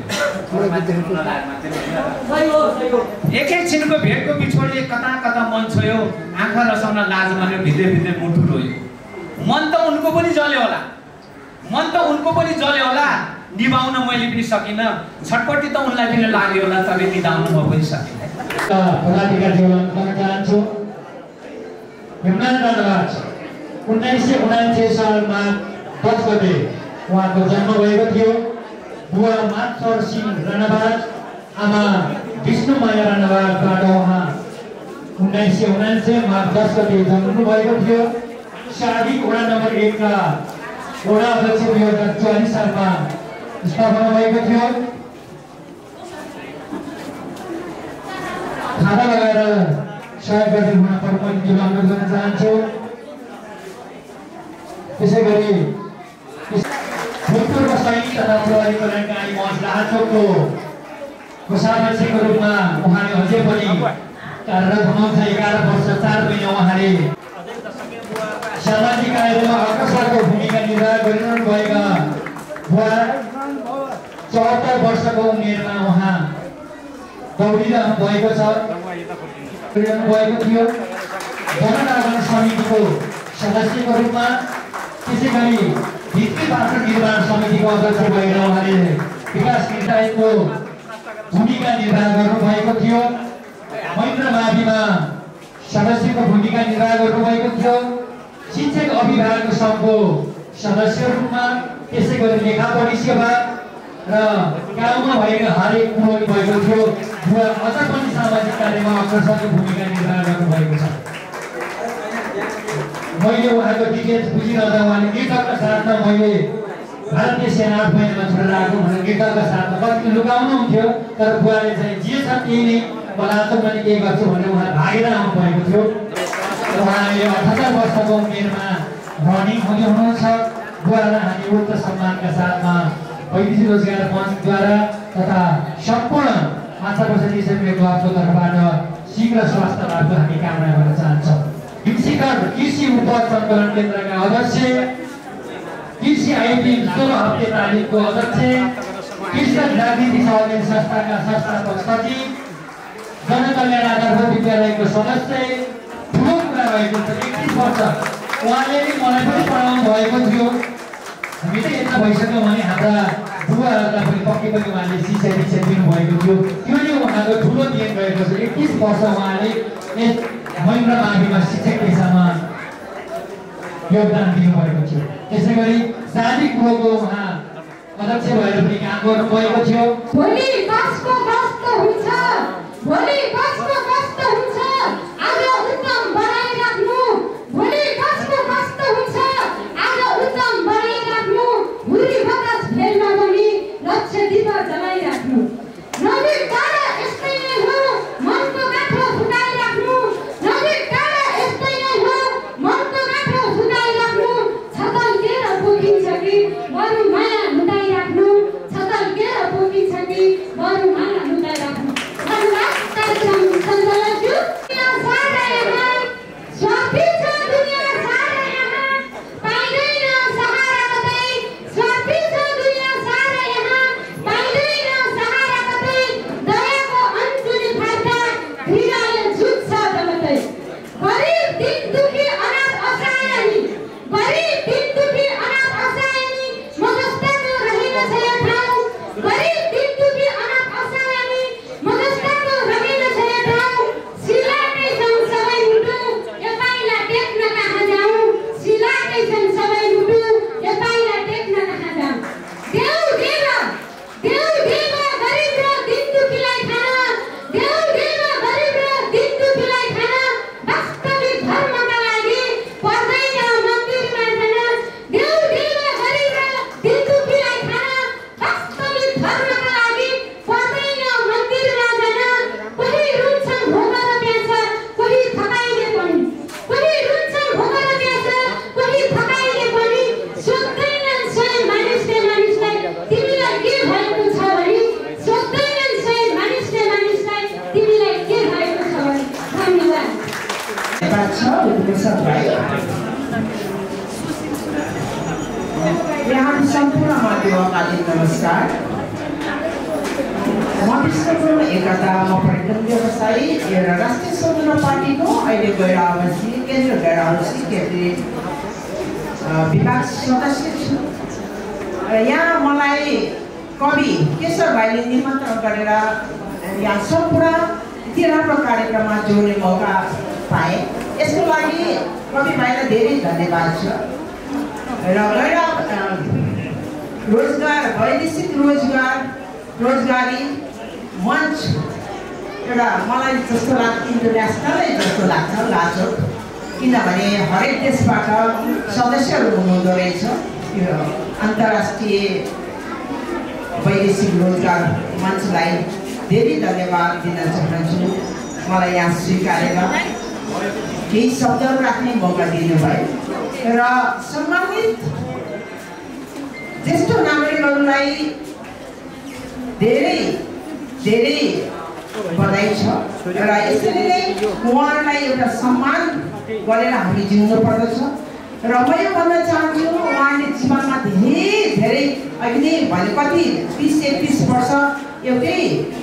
एकैछिनको भेटको बिछोडले कता कता मन छोयो, आँखा रसाउन लाज मान्यो, भिजे भिजे मुटु रोयो। मन त उनको पनि जल्यो होला, मन त उनको पनि जल्यो होला, निभाउन मैले पनि सकिनँ, छटपट्टि त उनलाई पनि लाग्यो होला, तर निभाउन म पनि सकिनँ। पदाधिकारीहरूलाई भन्न चाहन्छु, हिमनाथ राणावाज उन्नाइस सय उनान्सय सालमा दस गते उहाँको जन्म भएको थियो। बुवा मातसर सिंह राणावाज, आमा विष्णुमाया राणावाजबाट उहाँ उन्नाइस सय उनान्सय माघ दस गते जन्मनु भएको थियो। सार्विक वडा नम्बर एकका वडा अध्यक्ष दुई हजार चौवालिस सालमा स्थापना भएको थियो। खाना लगाएर सहयोग गरिदिनु हुन प्रमुखज्यूलाई अनुरोध गर्न चाहन्छु। त्यसै गरी भूतपूर्व सैनिक तथा प्रहरी कल्याणका आई महज लाहाचोकको कोषाध्यक्षको रूपमा उहाँले अझै पनि कार्यरत हुनुहुन्छ। एघार वर्ष चार महिना उहाँले सामाजिक कार्यमा अग्रसरको भूमिका निर्वाह गरिरहनु भएका बुवा चौहत्तर वर्षको उमेरमा उहाँ दौडिरहनु भएको छ भएको थियो। जननागरण समितिको सदस्यको रूपमा, त्यसै गरी भित्री पात्र निर्माण समितिको अध्यक्ष भएर उहाँले विकास निकायको भूमिका निर्वाह गर्नुभएको थियो। महेन्द्र माविमा सदस्यको भूमिका निर्वाह गर्नुभएको थियो। शिक्षक अभिभावक सङ्घको सदस्य रूपमा, त्यसै गरी लेखा पढी सेवा र गाउँमा भएको हरेक कुरो भएको थियो। बुवा अझ पनि सामाजिक कार्यमा अग्रसरको भूमिका निर्वाह गर्नुभएको छ। मैले उहाँको डिटेल्स बुझिरहँदा उहाँले नेताका साथमा मैले भारतीय सेना आठ महिनामा छोडेर आएको भनेर नेताका साथमा कति लुकाउनुहुन्थ्यो, तर बुवाले चाहिँ जे छ त्यही नै मलाई त मैले केही गर्छु भनेर उहाँ भागेर आउनु भएको थियो। उहाँले अठहत्तर वर्षको उमेरमा रनिङ हुने हुनुहुन्छ। बुवालाई हामी उक्त सम्मानका साथमा वैदेशिक रोजगार मञ्चद्वारा तथा सम्पूर्ण माछापुच्छ्रे एसएमए क्लबको तर्फबाट शीघ्र स्वास्थ्य लाभको हामी कामना गर्न चाहन्छौँ। हिमशिखर कृषि उपज सङ्कलन केन्द्रका अध्यक्ष, कृषि आइपी सोह्र हप्ते तालिमको अध्यक्ष, कृषक जागृति सहकारी संस्थाका संस्थापक सचिव, जनकल्याण आधारभूत विद्यालयको सदस्य, ठुलो कुरा भएको छ। एकतिस वर्ष उहाँले नि मलाई पनि पढाउनु भएको थियो। हामी त यता भइसक्यो भने हाम्रा बुवाहरूलाई पनि पक्कै पनि उहाँले शिक्षा दीक्षा दिनुभएको थियो। त्यो नै उहाँको ठुलो देन रहेको छ। एकतिस वर्ष उहाँले यस महेन्द्र माविमा शिक्षक पेसामा योगदान दिनुभएको थियो। त्यसै गरी साझी कुरोको उहाँ अध्यक्ष भएर पनि काम गर्नुभएको थियो। भोलि कसको कस्तो हुन्छ, भोलि कसको कस्तो हुन्छ, आज उत्तम बनाइराख्नु। भोलि कसको कस्तो हुन्छ, आज उत्तम बनाइराख्नु। हुरी बतास फेलमा पनि लक्ष्य दीप जलाइराख्नु। नजिक टाढा यस्तै नै हो, मनको गाँठो फुटाइराख्नु। नजिक टाढा यस्तै नै हो, मनको गाँठो फुटाइराख्नु। छतल्केर पोखिन्छ कि बरु माया लुटाइराख्नु। छतल्केर पोखिन्छ कि बरु माया लुटाइराख्नु। धन्यवाद कार्यक्रम सञ्चालकज्यू। दुनिया सारा यहाँ स्वार्थी छ, दुनिया सारा यहाँ पाइँदैन सहारा कतै। स्वार्थी छ दुनिया सारा यहाँ पाइँदैन सहारा कतै। दयाको अन्तुली फाट्दा घृणाले जुत्छ जगतै। गरिब दिन दुखी अनाथ असहायनी, गरिब दिन दुखी अनाथ असहायनी, म जस्ताको रहेन छ यो ठाउँ। गरिब दिन दुखी अनाथ असहायनी, प्रसाद भाइ, यहाँ सम्पूर्ण माध्यमकालीन नमस्कार। म विश्वको एकता म पर्यटन व्यवसायी र राष्ट्रिय स्वतन्त्र पार्टीको अहिले गैर आवासीय केन्द्र गैर आवासीय केन्द्रीय विभाग सदस्य छु। यहाँ मलाई कवि केशर भाइले निमन्त्रण गरेर यहाँ सम्पूर्ण यति राम्रो कार्यक्रममा जोड्ने मौका पाएँ। यसको लागि कवि भाइलाई धेरै धन्यवाद छ। र गैर रोजगार वैदेशिक रोजगार रोजगारी मञ्च एउटा मलाई जस्तो लाग्छ इन्टरनेसनलै जस्तो लाग्छ लाजोक, किनभने हरेक देशबाट सदस्यहरू हुनुहुँदो रहेछ। यो अन्तर्राष्ट्रिय वैदेशिक रोजगार मञ्चलाई धेरै धन्यवाद दिन चाहन्छु। मलाई यहाँ स्वीकारेर केही शब्दहरू राख्ने मौका दिनुभयो र सम्मानित ज्येष्ठ नागरिकहरूलाई धेरै धेरै बधाई छ र यसरी नै उहाँहरूलाई एउटा सम्मान गरेर हामी जिउनु पर्दछ। र म यो भन्न चाहन्छु उहाँले जीवनमा धेरै धेरै अहिले भने कति तिस एकतिस वर्ष एउटै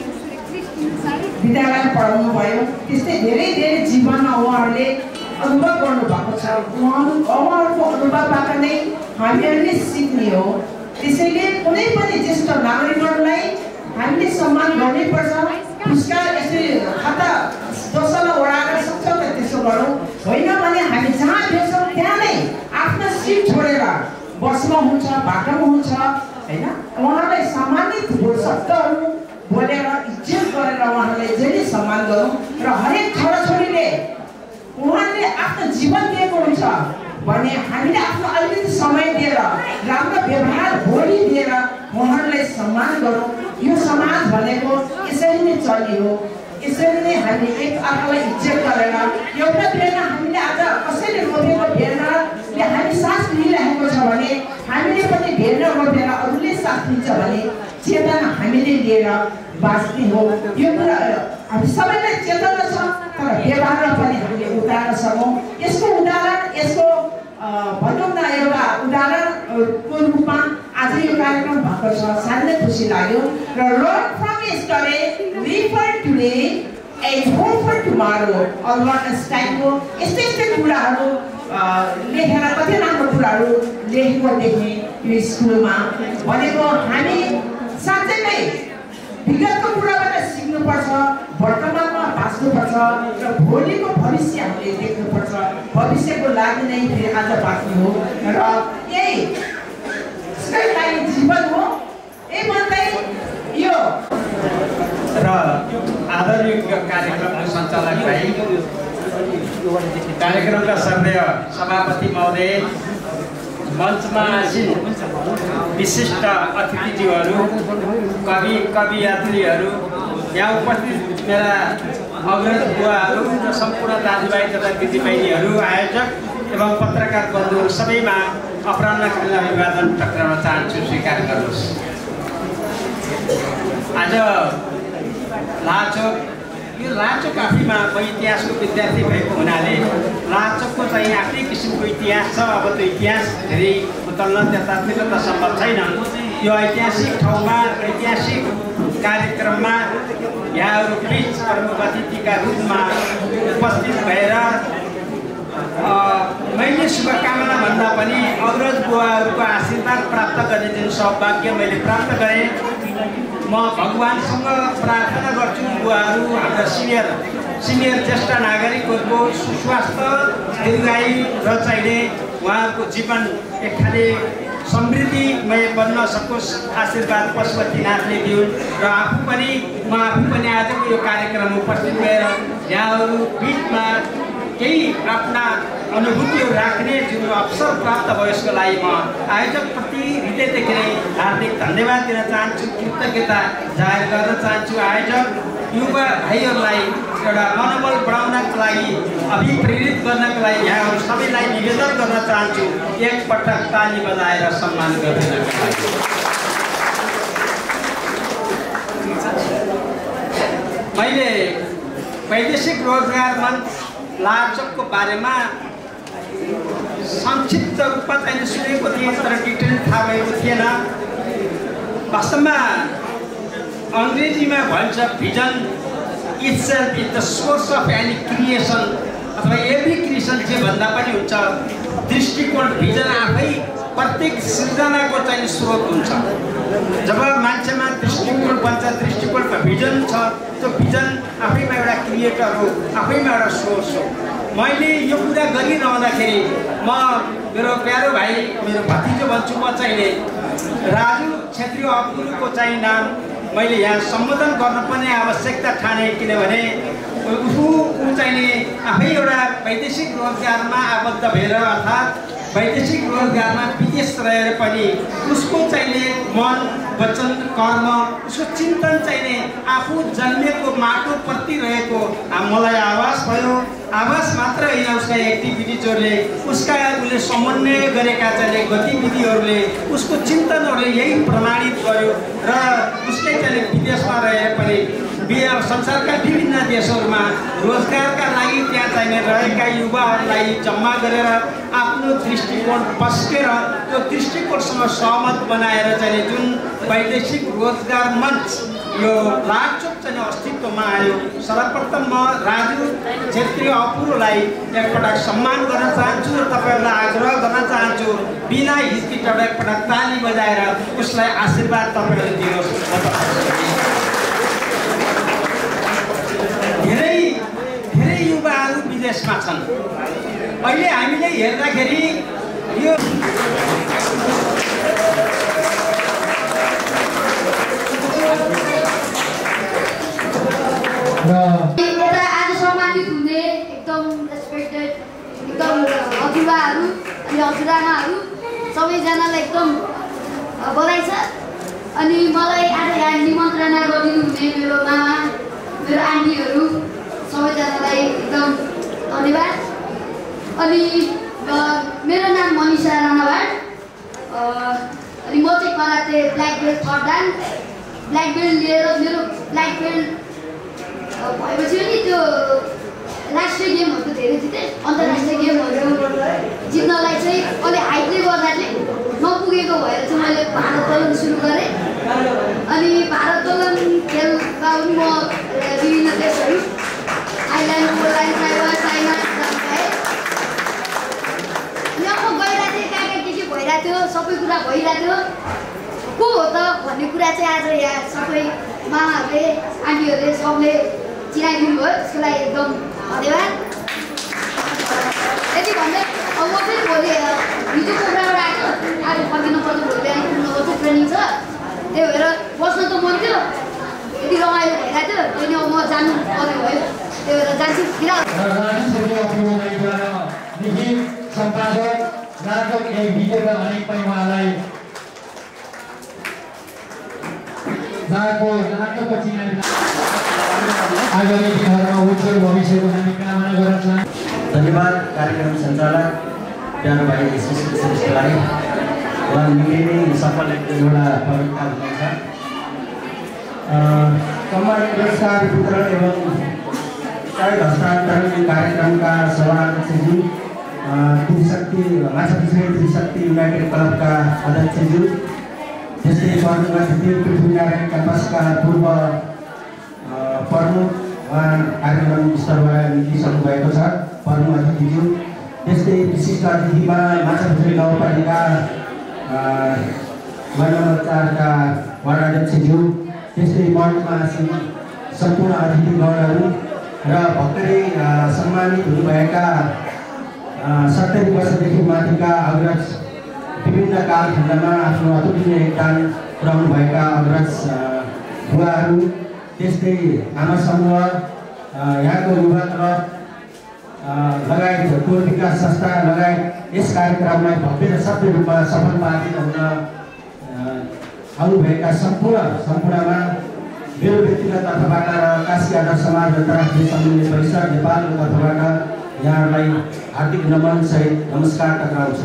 विद्यालय पढाउनु भयो, त्यस्तै धेरै धेरै जीवनमा उहाँहरूले अनुभव गर्नुभएको छ। उहाँहरू उहाँहरूको अनुभवबाट नै हामीहरूले सिक्ने हो। त्यसैले कुनै पनि ज्येष्ठ नागरिकहरूलाई हामीले सम्मान गर्नैपर्छ। पुरस्कार यसरी खाता दोस्रोलाई ओढाएर सक्छौँ त त्यसो गरौँ, होइन भने हामी जहाँ भेट्छौँ त्यहाँ नै आफ्नो सिट छोडेर बसमा हुन्छ बाटोमा हुन्छ होइन, उहाँहरूलाई सम्मानित शब्दहरू बोलेर इज्जत गरेर उहाँहरूलाई जहिले सम्मान गरौँ। र हरेक छोराछोरीले उहाँले आफ्नो जीवन दिएको हुन्छ भने हामीले आफ्नो अलिकति समय दिएर राम्रो व्यवहार बोली दिएर उहाँहरूलाई सम्मान गरौँ। यो समाज भनेको यसरी नै चल्ने हो। यसरी नै हामीले एक अर्कालाई इज्जत गरेर एउटा बेरमा हामीले आज कसैले रोपेको बेर्नाले हामी सास लिइरहेको छ भने हामीले पनि बेर्ना रोपेर अरूले सास लिन्छ भने चेतना हामीले लिएर बाँच्ने हो। यो कुरा हामी सबैलाई चेतना छ, तर व्यवहारमा पनि हामीले उतार्न सकौँ। यसको उदाहरण यसको भनौँ न एउटा उदाहरणको रूपमा आज यो कार्यक्रम भएको छ। साह्रै खुसी लाग्यो। र learn from yesterday, live for today and hope for tomorrow अलवार्नेस टाइपको यस्तै यस्तै कुराहरू लेखेर कति राम्रो कुराहरू लेखेको देख्ने यो स्कुलमा भनेको हामी साँच्चै नै विगतको कुराबाट सिक्नुपर्छ, वर्तमानमा बाँच्नुपर्छ र भोलिको भविष्य हामीले देख्नुपर्छ। भविष्यको लागि नै फेरि आज बाँच्नु हो र यही लागि जीवन हो। यही भन्दै यो र आदरणीय कार्यक्रमको सञ्चालक भाइ, कार्यक्रमका सर्वेय सभापति महोदय, मञ्चमा आसीन विशिष्ट अतिथिज्यूहरू, कवि कवियत्रीहरू, यहाँ उपस्थित मेरा अग्रज बुवाहरू र सम्पूर्ण दाजुभाइ तथा दिदीबहिनीहरू, आयोजक एवं पत्रकार बन्धुहरू सबैमा अपराह्नकालीन अभिवादन टक्राउन चाहन्छु। स्वीकार गर्नुहोस्। आज लाचोक यो लाचोक आफैमा म इतिहासको विद्यार्थी भएको हुनाले लाचोकको चाहिँ आफ्नै किसिमको इतिहास छ। अब त्यो इतिहास धेरै उतल्न त्यतातिर त सम्भव छैन। यो ऐतिहासिक ठाउँमा ऐतिहासिक कार्यक्रममा यहाँहरू बिच प्रमुख अतिथिका रूपमा उपस्थित भएर मैले शुभकामना भन्दा पनि अग्रज बुवाहरूको आशीर्वाद प्राप्त गर्ने जुन सौभाग्य मैले प्राप्त गरेँ, म भगवानसँग प्रार्थना गर्छु बुवाहरू हाम्रा सिनियर सिनियर ज्येष्ठ नागरिकहरूको सुस्वास्थ्य दीर्घायु र चाहिने उहाँहरूको जीवन एक खाले समृद्धिमय बन्न सकोस्, आशीर्वाद पशुपतिनाथले दिउन्। र आफू पनि म आफू पनि आजको यो कार्यक्रम उपस्थित भएर यहाँहरू बिचमा केही आफ्ना अनुभूतिहरू राख्ने जुन अवसर प्राप्त भयो यसको लागि म आयोजकप्रति हृदयदेखि नै हार्दिक धन्यवाद दिन चाहन्छु, कृतज्ञता जाहेर गर्न चाहन्छु। आयोजक युवा भाइहरूलाई एउटा मनोबल बढाउनको लागि, अभिप्रेरित गर्नको लागि यहाँहरू सबैलाई निवेदन गर्न चाहन्छु एकपटक ताली बजाएर सम्मान गरिदिनको लागि। मैले वैदेशिक रोजगार मञ्च लाचोकको बारेमा संक्षिप्त रूपमा चाहिँ सुनेको थिएँ तर डिटेल थाहा भएको थिएन। वास्तवमा अङ्ग्रेजीमा भन्छ vision itself is the source of any creation अथवा एभ्री क्रिएसन जे भन्दा पनि हुन्छ दृष्टिकोण भिजन आफै प्रत्येक सृजनाको चाहिँ स्रोत हुन्छ। जब मान्छेमा दृष्टिकोण बन्छ, दृष्टिकोणमा भिजन छ, त्यो भिजन आफैमा एउटा क्रिएटर हो, आफैमा एउटा सोर्स हो। मैले यो कुरा गरिरहँदाखेरि म मेरो प्यारो भाइ मेरो भतिजो भन्छु म चाहिँ राजु छेत्री अपुरुको चाहिँ नाम मैले यहाँ सम्बोधन गर्नुपर्ने आवश्यकता ठाने, किनभने ऊ चाहिँ आफै एउटा वैदेशिक रोजगारमा आबद्ध भएर अर्थात् वैदेशिक रोजगारमा विदेश रहेर पनि उसको चाहिने मन वचन कर्म उसको चिन्तन चाहिने आफू जन्मेको माटोप्रति रहेको मलाई आभास भयो। आभास मात्र होइन, उसका एक्टिभिटिजहरूले उसका उसले समन्वय गरेका चाहिँ गतिविधिहरूले उसको चिन्तनहरूले यही प्रमाणित गर्यो र उसले चाहिँ विदेशमा रहेर पनि संसारका विभिन्न देशहरूमा रोजगारका लागि त्यहाँ चाहिने रहेका युवाहरूलाई जम्मा गरेर आफ्नो दृष्टिकोण पस्केर त्यो दृष्टिकोणसँग सहमत बनाएर चाहिँ जुन वैदेशिक रोजगार मञ्च यो लाचोक चाहिँ अस्तित्वमा आयो। सर्वप्रथम म राजु छेत्री अपुरोलाई एकपटक सम्मान गर्न चाहन्छु र तपाईँहरूलाई आग्रह गर्न चाहन्छु बिना हिचकिचाइ एकपटक ताली बजाएर उसलाई आशीर्वाद तपाईँहरूले दिनुहोस्। धेरै धेरै युवाहरू विदेशमा छन्। अहिले हामीले हेर्दाखेरि यो यता आज सम्मानित हुने एकदम रेस्पेक्टेड एकदम हजुरबाहरू अनि हजुरआमाहरू सबैजनालाई एकदम बधाई छ। अनि मलाई आज यहाँ निमन्त्रणा गरिदिनु हुने मेरो मामा मेरो आन्टीहरू सबैजनालाई एकदम धन्यवाद। अनि मेरो नाम मनिषा राणाभाट, अनि म चाहिँ karate black belt third dan black belt लिएर मेरो ब्ल्याक बेल्ट भएपछि पनि त्यो राष्ट्रिय गेमहरू त धेरै जितेँ, अन्तर्राष्ट्रिय गेमहरू जित्नलाई चाहिँ अलि हाइटले गर्दा चाहिँ नपुगेको भएर चाहिँ मैले भारोत्तोलन सुरु गरेँ। अनि भारोत्तोलन खेलमा पनि म विभिन्न देशहरू थाइल्यान्ड, पोल्यान्ड, ताइवान, चाइना जान पाएँ। यहाँ म गइरहेको थिएँ, कहाँ कहाँ के के भइरहेको थियो, सबै कुरा भइरहेको थियो। को हो त भन्ने कुरा चाहिँ आज यहाँ सबै मामाहरूले आन्टीहरूले सबले चिनाइदिनु भयो, त्यसको लागि एकदम धन्यवाद। यति भन्दै अब म चाहिँ भोलि हिजो प्रोग्रामबाट आएको, आज फर्किनु पर्छ, भोलि बिहान पुग्नु चाहिँ ट्रेनिङ छ, त्यही भएर बस्न त मन थियो, यति रमाइलो भइरहेको थियो, त्यही अब म जानु पर्ने भयो, त्यही भएर जान्छु। सम्पादक नाटक एक भिडियोका अनेक पनि उहाँलाई नाटकको चिनाइ आगामी दिनहरूमा उज्जवल भविष्यको हामी कामना गर्न चाहन्छौँ। धन्यवाद कार्यक्रम सञ्चालक प्यारो भाइ श्रेष्ठलाई। उहाँ निकै नै सफल एउटा प्रवक्ता हुनुहुन्छ। सम्मान पुरस्कार वितरण एवं सहयोग हस्तान्तरण कार्यक्रमका सभाध्यक्षज्यू, त्रिशक्ति माछापुछ्रे त्रिशक्ति युनाइटेड क्लबका अध्यक्षज्यू, त्यस्तै स्वर्गमा थिए पृथ्वीनारायण क्याम्पसका पूर्व प्रमुख उहाँ कार्यक्रम स्तरबाट निस्किसक्नु भएको छ प्रमुख अतिथिज्यू, त्यस्तै विशिष्ट अतिथिमा माछापुछ्रे गाउँपालिका वार्ड नम्बर चारका वार्ड अध्यक्षज्यू, त्यस्तै मञ्चमा सम्पूर्ण अतिथिगणहरू र भर्खरै सम्मानित हुनुभएका सत्तरी वर्षदेखि माथिका अग्रज विभिन्न कालखण्डमा आफ्नो अतुलनीय योगदान पुर्याउनुभएका अग्रज बुवाहरू, त्यस्तै आमा समूह, यहाँको युवा क्लब लगायत टोल विकास संस्था लगायत यस कार्यक्रमलाई भव्य र सभ्य रूपमा सफल पारित हुन आउनुभएका सम्पूर्ण सम्पूर्णमा मेरो व्यक्तिगत तर्फबाट र काशी आदर्श समाज अन्तर्राष्ट्रिय समन्वय परिषद नेपालको तर्फबाट यहाँहरूलाई हार्दिक नमन सहित नमस्कार टक्राउँछ।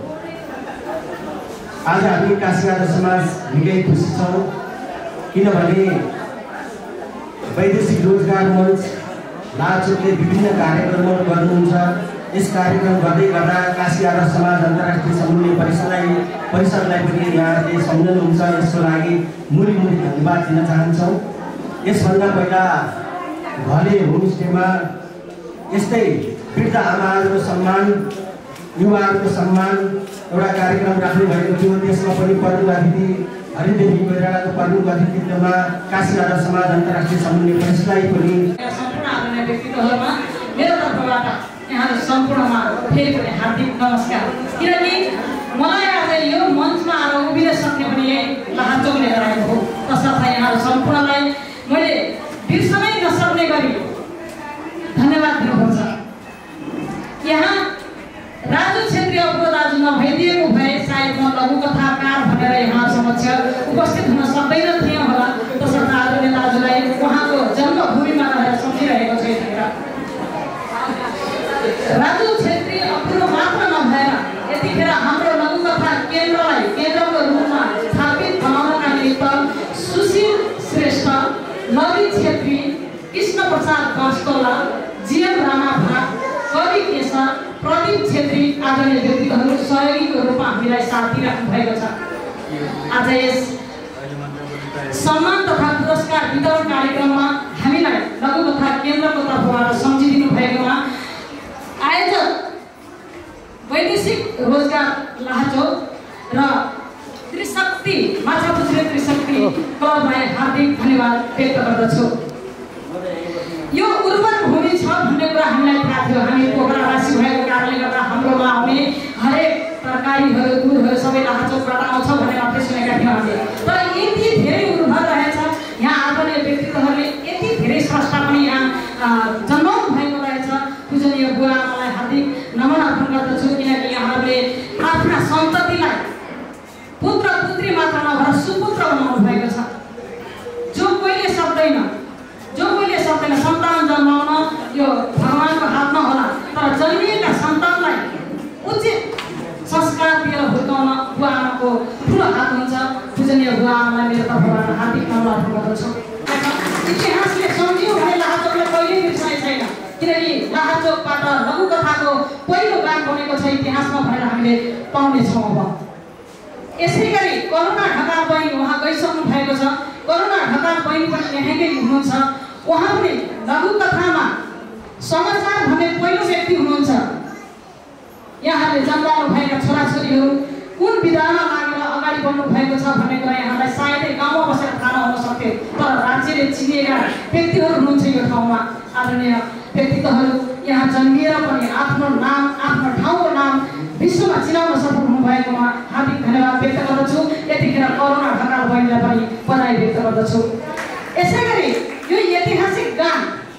आज हामी काशी आदर्श समाज निकै खुसी छौँ, किनभने वैदेशिक रोजगार मञ्च लाचोकले विभिन्न कार्यक्रमहरू गर्नुहुन्छ। यस कार्यक्रम गर्दै गर्दा काशी आदर्श समाज अन्तर्राष्ट्रिय समन्वय परिषदलाई परिषदलाई पनि यहाँहरूले सम्झनुहुन्छ। यसको लागि मुरी मुरी धन्यवाद दिन चाहन्छौँ। यसभन्दा पहिला घले होमस्टेमा यस्तै वृद्ध आमाहरूको सम्मान, युवाहरूको सम्मान एउटा कार्यक्रम राख्नु भएको थियो। त्यसमा पनि प्रमुख अतिथि हरिदेवी कोइरालाको प्रमुख अतिथित्वमा काशी आदर्श समाज अन्तर्राष्ट्रिय समन्वय परिषदलाई पनि सम्पूर्ण आदरणीय व्यक्तित्वहरूमा मेरो तर्फबाट यहाँहरू सम्पूर्णमा फेरि पनि हार्दिक नमस्कार। किनकि मलाई आज यो मञ्चमा आएर उभिन सक्ने पनि यही लाहाचोकले गराएको हो। तसर्थ यहाँहरू सम्पूर्णलाई मैले बिर्सनै नसक्ने गरी धन्यवाद दिनुपर्छ। यहाँ राजु छेत्री अप्रो दाजु नभइदिएको भए सायद म लघुकथाकार भनेर यहाँ समक्ष उपस्थित हुन सक्दैन थिएँ होला। तसर्थ आदरणीय दाजुलाई उहाँको जन्मभूमिमा रहेर सम्झिरहेको छु। यतिखेर राजु छेत्री अप्रो मात्र नभएर यतिखेर हाम्रो लघुकथा केन्द्रलाई केन्द्रको रूपमा स्थापित बनाउनका निमित्त सुशील श्रेष्ठ, ललित छेत्री, कृष्ण प्रसाद बास्कोला, जीएम राणा भाग, कवि केशर, प्रदीप छेत्री आदरणीय व्यक्तित्वहरू सहयोगीको रूपमा हामीलाई साथ दिइराख्नु भएको छ। आज यस सम्मान तथा पुरस्कार वितरण कार्यक्रममा हामीलाई लघुकथा केन्द्रको तर्फबाट सम्झिदिनु भएकोमा आयोजक वैदेशिक रोजगार लाहाचोक र त्रिशक्ति माछापुच्छ्रे त्रिशक्ति क्लबलाई हार्दिक धन्यवाद व्यक्त गर्दछु। यो उर्वर भूमि छ भन्ने कुरा हामीलाई थाहा थियो। हामी पोखरावासी भएको कारणले गर्दा हाम्रोमा आउने हरेक तरकारीहरू, दुधहरू सबै लाहाचोकबाट आउँछ भनेर मात्रै सुनेका थियौँ हामीले। तर यति धेरै उर्वर रहेछ, यहाँ आदरणीय व्यक्तित्वहरूले यति धेरै स्रष्टा पनि यहाँ जन्माउनु भएको रहेछ। पूजनीय बुवा आमालाई हार्दिक नमन अर्पण गर्दछु। किनकि यहाँहरूले आफ्ना सन्ततिलाई पुत्र पुत्री मात्र नभएर सुपुत्र बनाउनु भएको छ। जो कोहीले सक्दैन जो कोहीले सक्दैन सन्तान जन्माउन यो भगवानको हातमा होला, तर जन्मिएका सन्तानलाई उचित संस्कार दिएर हुर्काउन बुवा आमाको ठुलो हात हुन्छ। पूजनीय बुवा आमालाई मेरो तर्फबाट हार्दिक नमन अर्पण गर्दछु। इतिहासले सम्झियो भने लाहाचोकलाई कहिल्यै बिर्सने छैन। किनकि लाहाचोकबाट लघुकथाको पहिलो गान बनेको छ इतिहासमा भनेर हामीले पाउनेछौँ। अब यसै गरी करुणा ढकाल बहिनी उहाँ गइसक्नु भएको छ। करुणा ढकाल बहिनी पनि यहाँकै हुनुहुन्छ। उहाँ पनि लघुकथामा समाचार भन्ने पहिलो व्यक्ति हुनुहुन्छ। यहाँहरूले जन्माउनु भएका छोराछोरीहरू कुन विधामा लागेर अगाडि बढ्नु भएको छ भन्ने कुरा यहाँलाई सायदै गाउँमा बसेर थाहा नहुन सक्थ्यो। तर राज्यले चिनिएका व्यक्तिहरू हुनुहुन्छ यो ठाउँमा। आदरणीय व्यक्तित्वहरू यहाँ जन्मिएर पनि आफ्नो नाम, आफ्नो ठाउँको नाम विश्वमा चिनाउन सफल हुनुभएकोमा हार्दिक धन्यवाद व्यक्त गर्दछु। यतिखेर करुणा ढकाल बहिनीलाई पनि बधाई व्यक्त गर्दछु। यसै गरी यो ऐतिहासिक गान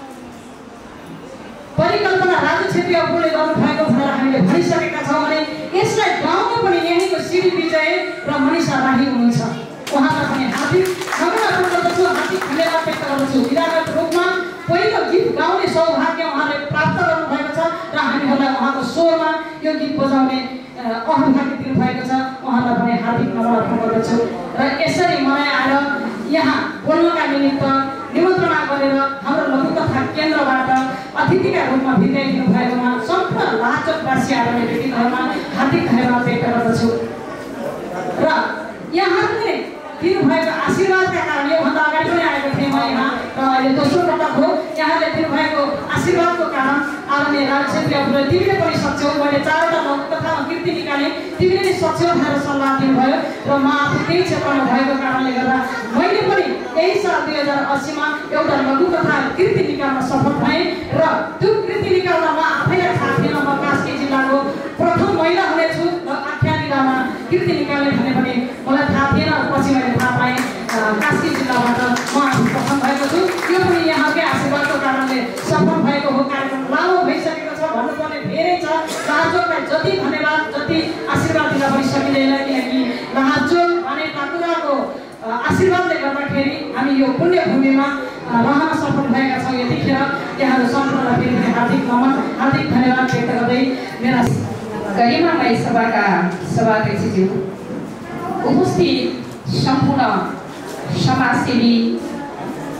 परिकल्पना राजु छेत्री अप्रोले गर्नुभएको भनेर हामीले भनिसकेका छौँ भने यसलाई गाउनु पनि यहीँको श्री विजय र मनिषा राही हुनुहुन्छ। उहाँलाई पनि हार्दिक नमन अर्पण गर्दछु, हार्दिक धन्यवाद व्यक्त गर्दछु। विधागत रूपमा पहिलो गीत गाउने सौभाग्य उहाँले प्राप्त गर्नुभएको छ र हामीहरूलाई उहाँको स्वरमा यो गीत बजाउने अनुभूति दिनुभएको छ। उहाँलाई पनि हार्दिक नमन अर्पण गर्दछु। र यसरी मलाई आएर यहाँ बोल्नका निमित्त निमन्त्रणा गरेर हाम्रो लघुकथा केन्द्रबाट अतिथिका रूपमा भित्राइदिनु भएकोमा सम्पूर्ण लाहाचोकवासी आदरणीय व्यक्तित्वहरूमा हार्दिक धन्यवाद व्यक्त गर्दछु। र यहाँहरूले दिनुभएको आशीर्वादका कारण योभन्दा अगाडि पनि आएको थिएँ म यहाँ र अहिले दोस्रो पटक हो। यहाँले दिनुभएको आशीर्वादको कारण आदरणीय राजु छेत्री अप्रो तिमीले पनि सक्छौ, मैले चारवटा लघुकथामा कृति निकालेँ, तिमीले पनि सक्छौ भनेर सल्लाह दिनुभयो र म आफू त्यही क्षेत्रमा भएको कारणले गर्दा मैले पनि यही साल दुई हजार अस्सीमा एउटा लघुकथा कृति निकाल्न सफल भएँ र त्यो कृति निकाल्दा म आफैलाई थाहा थिएन म कास्की जिल्लाको प्रथम महिला हुनेछु आख्यान जिल्लामा कृति निकाल्ने भने पनि मलाई थाहा थिएन। पछि मैले थाहा पाएँ कास्की जिल्लाबाट म आफू प्रथम भएको छु। यो पनि यहाँकै आशीर्वादको कारणले सफल भएको हो। कार्यक्रम लामो भइसकेको छ, भन्नुपर्ने धेरै छ। लाहाचोकलाई जति धन्यवाद जति आशीर्वाद दिन पनि सकिँदैन। किनकि लाहाचोक भने पाकुराको आशीर्वादले गर्दाखेरि हामी यो पुण्य भूमिमा रहन सफल भएका छौँ। यतिखेर यहाँहरू सम्पूर्णलाई फेरि हार्दिक नमन हार्दिक धन्यवाद व्यक्त गर्दै मेरा गरिमामय सभाका सभाध्यक्षज्यू, उपस्थित सम्पूर्ण समाजसेवी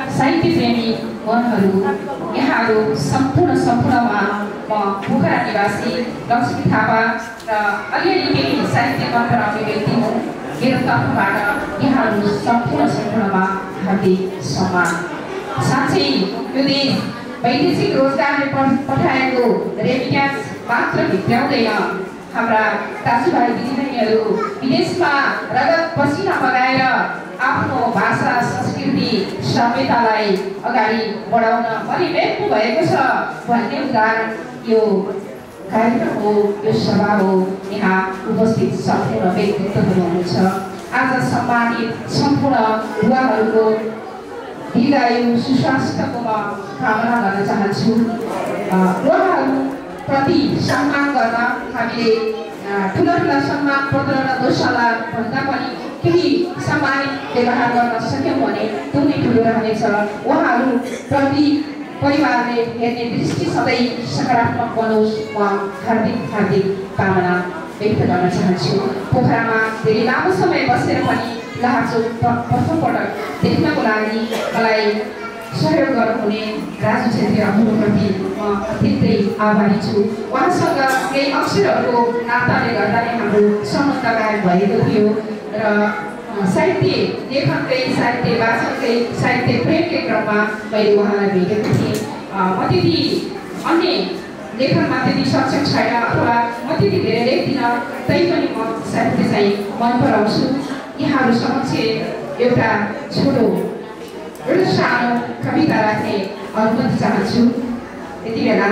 साहित्य प्रेमी मनहरू यहाँहरू सम्पूर्ण सम्पूर्णमा म पोखरा निवासी लक्ष्मी थापा र अलिअलि केही साहित्य मन पराउने व्यक्ति हुँ। मेरो तर्फबाट यहाँहरू सम्पूर्ण सम्पूर्णमा हार्दिक सम्मान। साँच्चै यो देश वैदेशिक रोजगारले पठाएको रेमिट्यान्स मात्र भित्र्याउँदैन। हाम्रा दाजुभाइ दिदीबहिनीहरू विदेशमा रगत पसिना बगाएर आफ्नो भाषा संस्कृति सभ्यतालाई अगाडि बढाउन परिवेष्टु भएको छ भन्ने उदाहरण यो कार्यक्रम हो, यो सभा हो। यहाँ उपस्थित सम्पूर्ण व्यक्तित्वहरू हुनुहुन्छ। आज सम्मानित सम्पूर्ण युवाहरूको दीर्घायु सुस्वास्थ्यको म कामना गर्न चाहन्छु। उहाँहरू प्रति सम्मान गर्न हामीले ठुला ठुला सम्मान पत्र र गौशाला भन्दा पनि केही सम्मानित व्यवहार गर्न सक्यौँ भने त्यो नै ठुलो रहनेछ। उहाँहरू प्रति परिवारले हेर्ने दृष्टि सधैँ सकारात्मक बनोस् म हार्दिक हार्दिक कामना व्यक्त गर्न चाहन्छु। पोखरामा धेरै लामो समय बसेर पनि लाहाचोक प्रथमपटक देख्नको लागि मलाई सहयोग गर्नुहुने राजु छेत्री अबुप्रति म अत्यन्तै आभारी छु। उहाँसँग केही अक्षरहरूको नाताले गर्दा नै हाम्रो सम्बन्ध कायम भएको थियो र साहित्य लेखनकै साहित्य वाचनकै साहित्य प्रेमकै क्रममा मैले उहाँलाई भेटेको थिएँ। म त्यति अन्य लेखनमा त्यति सक्षम छैन अथवा म त्यति धेरै लेख्दिनँ, तैपनि म साहित्य चाहिँ मन पराउँछु। यहाँहरू समक्ष एउटा छोटो एउटा सानो कविता राख्ने अनुमति चाहन्छु। यति बेला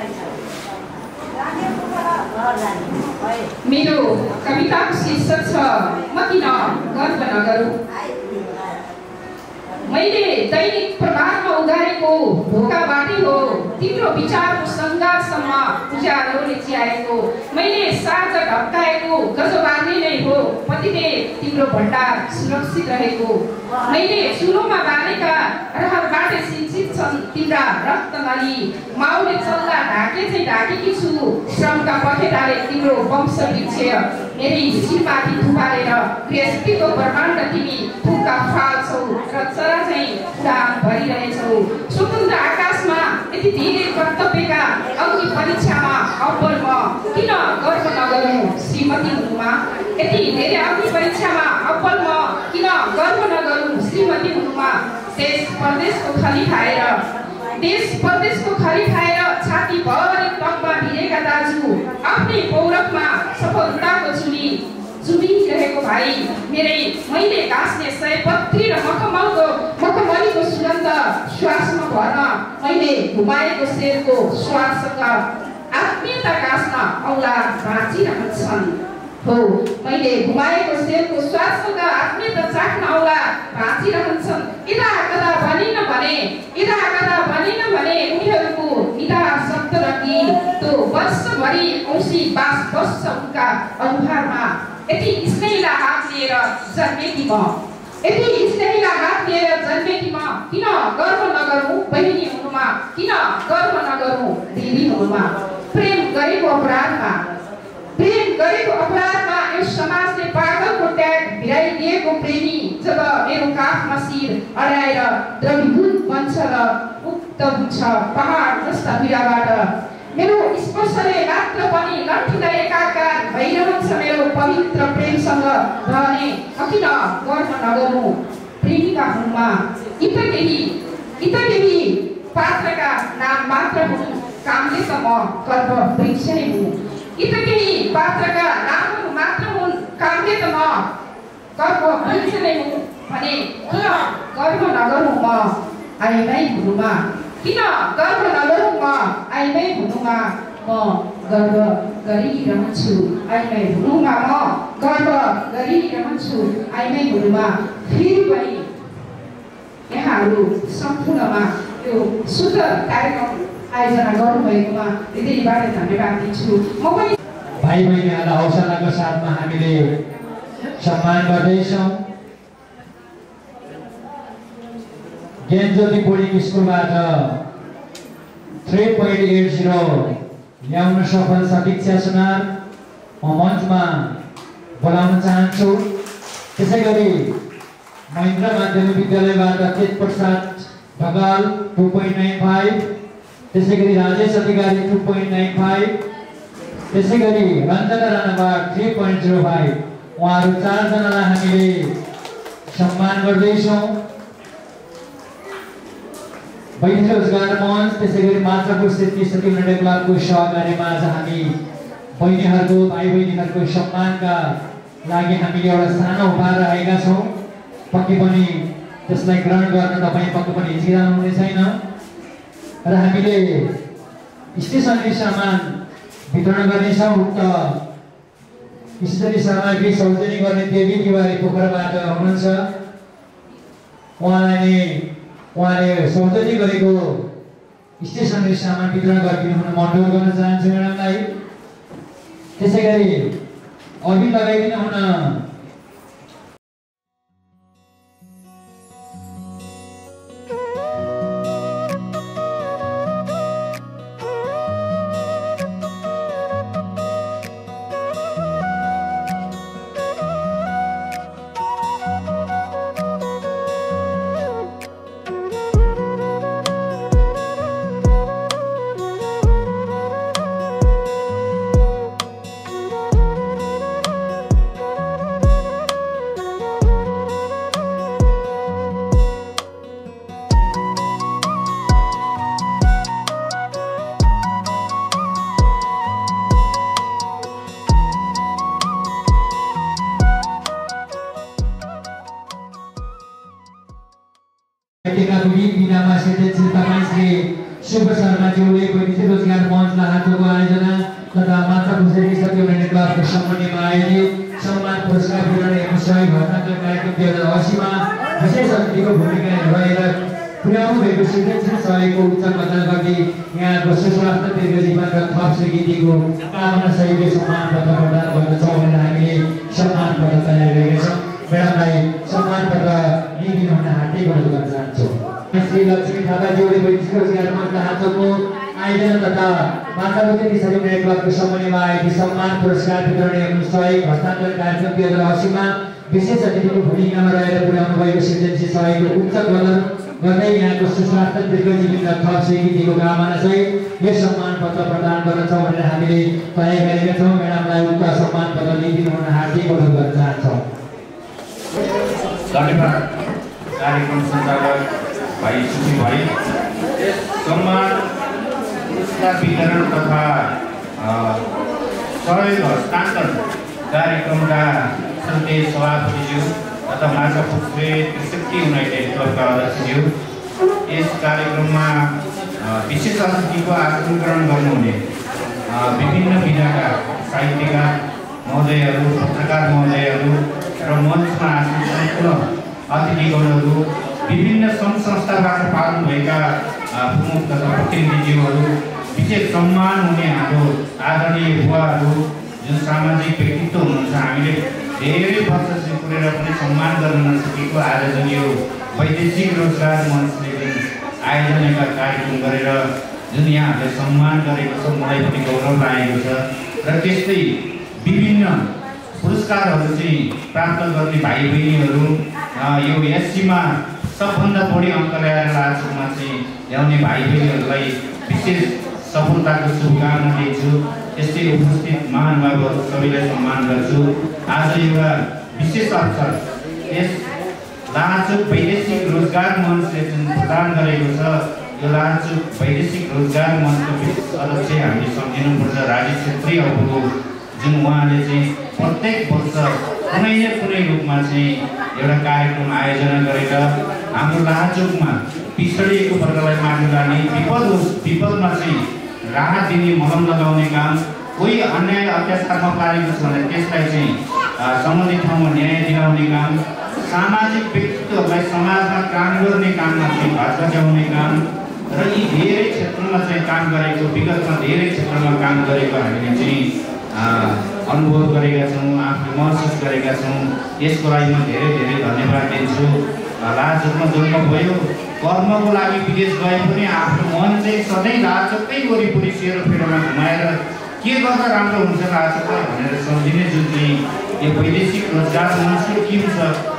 मेरो कविताको शीर्षक छ म किन गर्व नगरौँ। मैले दैनिक प्रभातमा उगारेको ढोकाबाटै हो तिम्रो विचारको सङ्घारसम्म उज्यालोले चियाएको। मैले साँझ ढप्काएको गजबार्ने नै हो पतिले तिम्रो भण्डार सुरक्षित रहेको। मैले चुलोमा बालेका रहरबाट सिंचित छन् तिम्रा रक्त नली। माउले चल्दा ढाके चाहिँ ढाकेकी छु श्रमका पखेटाले तिम्रो वंश वृक्ष। मेरै शिरमाथि थुपारेर गृहस्थीको ब्रह्माण्ड तिमी फुका फाल्छौ र चरा चाहिँ उडान भरिरहेछौ। स्वतन्त्र आकाशमा यति धेरै कर्तव्यका अग्नि परीक्षामा अव्वल म किन गर्व नगरौँ श्रीमती हुनुमा। यति धेरै अग्नि परीक्षामा अव्वल म किन गर्व नगरौँ श्रीमती हुनुमा। देश परदेशको खली खाएर देश परदेशको खली खाएर छाती भरि तकमा भिरेका दाजु आफ्नै पौरखमा सफलताको चुली चुमिरहेको भाइ। मेरै मैले गाँस्ने सयपत्री र मखमलको मखमलीको सुगन्ध श्वासमा भर्न मैले घुमाएको शेरको श्वाससँग आत्मीयता गाँस्न औला बाँचिरहन्छन् हो। मैले घुमाएको शेरको श्वाससँग आत्मीयता चाख्न औला बाँचिरहन्छन्। यता कता भनिन भने यता कता भनिन भने उनीहरूको निदा शब्द र गीत त्यो वर्षभरि औँसी बास बस्छ उनका अनुहारमा। यति स्नेहिला हात लिएर जन्मेकी म यति स्नेहिला हात लिएर जन्मेकी म किन गर्व नगरौँ बहिनी हुनुमा। किन गर्व नगरौँ दिदी हुनुमा। प्रेम गरेको अपराधमा प्रेम गरेको अपराधमा यस समाजले पागलको ट्याग भिराइदिएको प्रेमी जब मेरो काखमा शिर अडाएर द्रवीभूत बन्छ र मुक्त हुन्छ पहाड जस्ता पीडाबाट। मेरो स्पर्शले मात्र पनि लट्ठीलाई एकाकार भइरहन्छ मेरो पवित्र प्रेमसँग रहने। किन गर्व नगरौँ प्रेमिका हुनुमा। यी त केही यी त केही पात्रका नाम मात्र हुन् कामले त म कर्म वृक्ष नै हुँ। यी त केही पात्रका नामहरू मात्र हुन् कामले त म कर्म वृक्ष नै हुँ भने किन गर्व नगरौँ म आइमै हुनुमा। किन गर्व नगरौँ म आइमै हुनुमा। म गर्व गरिरहन्छु आइमै हुनुमा। म गर्व गरिरहन्छु आइमै हुनुमा। फेरि पनि यहाँहरू सम्पूर्णमा यो सुन्दर कार्यक्रम आयोजना गर्नुभएकोमा हृदयबाट धन्यवाद दिन्छु। म पनि भाइ बहिनीहरूलाई हौसलाको साथमा हामीले सम्मान गर्दैछौँ। ज्ञानज्योति बोर्डिङ स्कुलबाट थ्री पोइन्ट एट जिरो ल्याउन सफल समीक्षा सुनार म मञ्चमा बोलाउन चाहन्छु। त्यसै गरी महेन्द्र माध्यमिक विद्यालयबाट Tej Prasad Dhakal two point nine five, त्यसै गरी Rajesh Adhikari two point nine five, त्यसै गरी रञ्जना राणाबाट थ्री पोइन्ट जिरो फाइभ। उहाँहरू चारजनालाई हामीले सम्मान गर्दैछौँ। वैद्य रोजगार मञ्च त्यसै गरी माछापुर स्थित सती युनाइटेड क्लबको सहकार्यमा आज हामी बहिनीहरूको भाइ बहिनीहरूको सम्मानका लागि हामीले एउटा सानो उपहार राखेका छौँ। पक्कै पनि त्यसलाई ग्रहण गर्न तपाईँ पक्कै पनि हिचकिचाउनु हुने छैन र हामीले स्टेसनरी सामान वितरण गर्नेछौँ। उक्त स्टेसनरी सामग्री सौजनी गर्ने देवी तिवारी पोखराबाट हुनुहुन्छ। उहाँलाई नै उहाँले सौजनी गरेको स्टेसनरी सामान वितरण गरिदिनु हुन म अनुरोध गर्न चाहन्छु म्याडमलाई। त्यसै गरी अघि लगाइदिनु हुन शुभ शर्माज्यूले वैद्य रोजगार मञ्चलाई हातको आयोजना तथा माछापुर सती युनाइटेड क्लबको समन्वयमा आयोजित सम्मान पुरस्कार वितरण एवं सहयोग हस्तान्तरण कार्यक्रम दुई हजार असीमा विशेष अतिथिको भूमिका रहेर पुर्याउनु भएको सृजनशील सहयोगको उच्च कदर गर्दै यहाँको सुस्वास्थ्य दीर्घ जीवन र थप स्वीकृतिको कामना सहित सम्मान पत्र प्रदान गर्दछौँ भनेर हामीले सम्मान पत्र तयार गरेका छौँ। म्याडमलाई सम्मान पत्र लिइदिनु हुन हार्दिक अनुरोध गर्न चाहन्छु। श्री लक्ष्मी थापाज्यूले वैद्य रोजगार मञ्चलाई हातको आयोजना तथा माछापुर सती युनाइटेड क्लबको समन्वयमा आयोजित सम्मान पुरस्कार वितरण एवं सहयोग हस्तान्तरण कार्यक्रम दुई हजार असीमा विशेष अतिथिको भूमिकामा रहेर पुर्याउनु भएको सृजनशील सहयोगको उच्च कदर गर्दै यहाँको सुस्वास्थ्य दीर्घजीवी र थप स्वीकृतिको कामना सहित यो सम्मान पत्र प्रदान गर्दछौँ भनेर हामीले तय गरेका छौँ। म्याडमलाई उक्त सम्मान पत्र लिइदिनु हुन हार्दिक अनुरोध गर्न चाहन्छौँ। धन्यवाद कार्यक्रम सञ्चालक भाइ सुशी भाइ। सम्मान पुरस्कार वितरण तथा सहयोग हस्तान्तरण कार्यक्रमका श्रद्धेय सभापतिज्यू तथा माछापुर सती युनाइटेड क्लबका अध्यक्षज्यू, यस कार्यक्रममा विशेष अतिथिको आसन ग्रहण गर्नुहुने विभिन्न विधाका साहित्यकार महोदयहरू, पत्रकार महोदयहरू र मञ्चमा आसन सम्पूर्ण अतिथिगणहरू, विभिन्न सङ्घ संस्थाबाट पाल्नुभएका प्रमुख तथा प्रतिनिधिज्यूहरू, विशेष सम्मान हुने हाम्रो आदरणीय बुवाहरू जुन सामाजिक व्यक्तित्व हुनुहुन्छ, हामीले धेरै वर्षदेखि पुगेर पनि सम्मान गर्न नसकेको आज जुन यो वैदेशिक रोजगार मञ्चले जुन आयोजनाका कार्यक्रम गरेर जुन यहाँहरूले सम्मान गरेको छ, मलाई पनि गौरव लागेको छ। र त्यस्तै विभिन्न पुरस्कारहरू चाहिँ प्राप्त गर्ने भाइ बहिनीहरू यो एससीमा सबभन्दा बढी अङ्क ल्याएर लाजमा चाहिँ ल्याउने भाइ बहिनीहरूलाई विशेष सफलताको शुभकामना दिन्छु। यस्तै उपस्थित महानुभावहरू सबैलाई सम्मान गर्छु। आज एउटा विशेष अवसर यस लाचुक वैदेशिक रोजगार मञ्चले जुन प्रदान गरेको छ, यो लाचुक वैदेशिक रोजगार मञ्चको विशेष अध्यक्ष हामीले सम्झिनुपर्छ राजेश छेत्री अबुको, जुन उहाँले चाहिँ प्रत्येक वर्ष कुनै न कुनै रूपमा चाहिँ एउटा कार्यक्रम आयोजना गरेर हाम्रो लाचुकमा पिछडिएको वर्गलाई माथि लाने, विपद होस् विपदमा चाहिँ राहत दिने, मलम लगाउने काम, कोही अन्याय अत्याचारमा पारेको छ भने त्यसलाई चाहिँ सम्बन्धित ठाउँमा न्याय दिलाउने काम, सामाजिक व्यक्तित्वहरूलाई समाजमा काम गर्ने काममा चाहिँ भाग बजाउने काम र यी धेरै क्षेत्रमा चाहिँ काम गरेको, विगतमा धेरै क्षेत्रमा काम गरेको हामीले चाहिँ अनुभव गरेका छौँ, आफूले महसुस गरेका छौँ। यसको लागि म धेरै धेरै धन्यवाद दिन्छु। लाचुकमा जन्म भयो, कर्मको लागि विदेश गए पनि आफ्नो मन चाहिँ सधैँ लाचुकै वरिपरि सेरोफेरोमा घुमाएर के गर्दा राम्रो हुन्छ लाचुकलाई भनेर सम्झिने जुन चाहिँ यो वैदेशिक रोजगार मञ्चको टिम छ,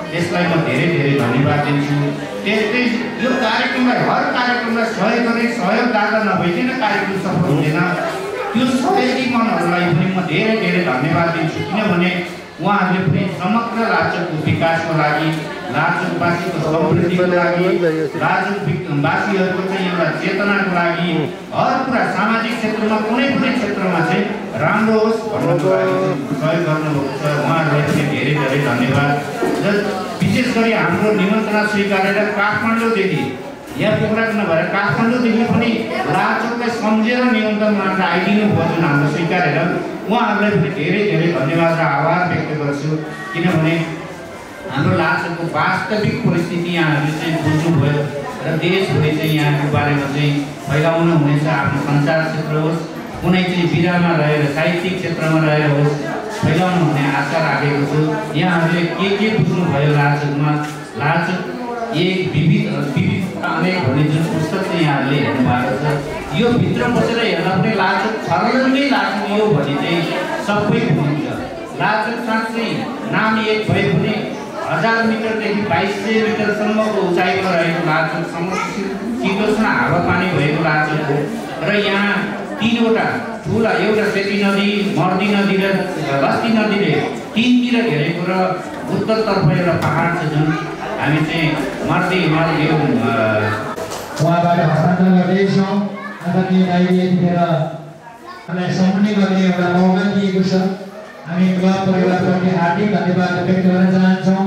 त्यसलाई म धेरै धेरै धन्यवाद दिन्छु। त्यस्तै यो कार्यक्रमलाई हर कार्यक्रमलाई सहयोग गर्ने सहयोगदाता नभइकन कार्यक्रम सफल हुँदैन। त्यो सहयोगी मनहरूलाई पनि म धेरै धेरै धन्यवाद दिन्छु, किनभने उहाँहरूले पनि समग्र लाचुङको विकासको लागि, लाचुङवासीको समृद्धिको लागि, लाचुङवासीहरूको चाहिँ एउटा चेतनाको लागि, हर कुरा सामाजिक क्षेत्रमा कुनै पनि क्षेत्रमा चाहिँ राम्रो होस् भन्नको लागि सहयोग गर्नुभएको छ। उहाँहरूलाई पनि धेरै धेरै धन्यवाद। र विशेष गरी हाम्रो निमन्त्रणा स्वीकारेर काठमाडौँदेखि यहाँ पुग्न नभएर काठमाडौँदेखि पनि लाचुङलाई सम्झेर निमन्त्रण मानेर आइदिनु भयो जुन हाम्रो स्वीकारेर, उहाँहरूलाई पनि धेरै धेरै धन्यवाद र आभार व्यक्त गर्छु। किनभने हाम्रो लाचुङको वास्तविक परिस्थिति यहाँहरूले चाहिँ बुझ्नुभयो र देशभरि चाहिँ यहाँको बारेमा चाहिँ फैलाउनु हुनेछ। आफ्नो सञ्चार क्षेत्र होस्, कुनै चाहिँ विधामा रहेर साहित्यिक क्षेत्रमा रहेर होस्, फैलाउनु हुने आशा राखेको छु। यहाँहरूले के के बुझ्नुभयो लाचुङमा, लाचुङ एक विविध विविध अनेक भन्ने जुन पुस्तक चाहिँ यहाँहरूले हेर्नु भएको छ, यो भित्र बसेर हेर्दा पनि लाचुङ छर्लङ्गै लाचुङ यो भने चाहिँ सबै बुझिन्छ। लाचुङ साँच्चै नाम एक भए पनि हजार मिटरदेखि बाइस सय मिटरसम्मको उचाइमा रहेको लाचुङसम्म शीतोष्ण हावापानी भएको लाचुङ हो। र यहाँ तिनवटा ठुला, एउटा सेती नदी, मर्दी नदी र बस्ती नदीले तिनतिर घेरेको र उत्तरतर्फ एउटा पहाड छ जुन हामी चाहिँ मर्दी मर्दी उहाँबाट हस्तान्तरण गर्दैछौँ। आदरणीय दाइले यतिखेर हामीलाई सम्झने गर्ने एउटा मौका दिएको छ। हामी क्लब परिवारप्रति हार्दिक धन्यवाद व्यक्त गर्न चाहन्छौँ।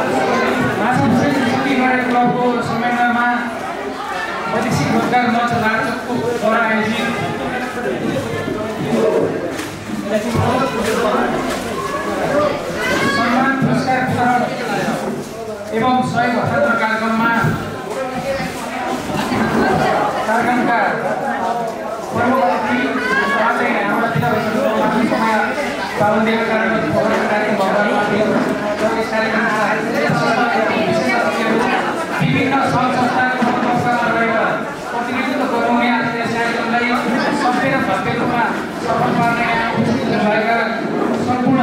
क्लबको समन्वयमा वैदेशिक रोजगार मञ्च लाचुङको द्वारा आयोजित सम्मान पुरस्कार वितरण एवं सहयोग हस्तान्तरण कार्यक्रममा कार्यक्रमका प्रमुख अतिथि आज हाम्रा जिल्ला समय पाबन्दीका कारणले कार्यक्रम भएर यस कार्यक्रमका विभिन्न सङ्घ संस्थाको संस्थामा रहेर प्रतिनिधित्व गराउने आज यस कार्यक्रमलाई सभ्य र भव्य रूपमा सफल पार्ने भएका सम्पूर्ण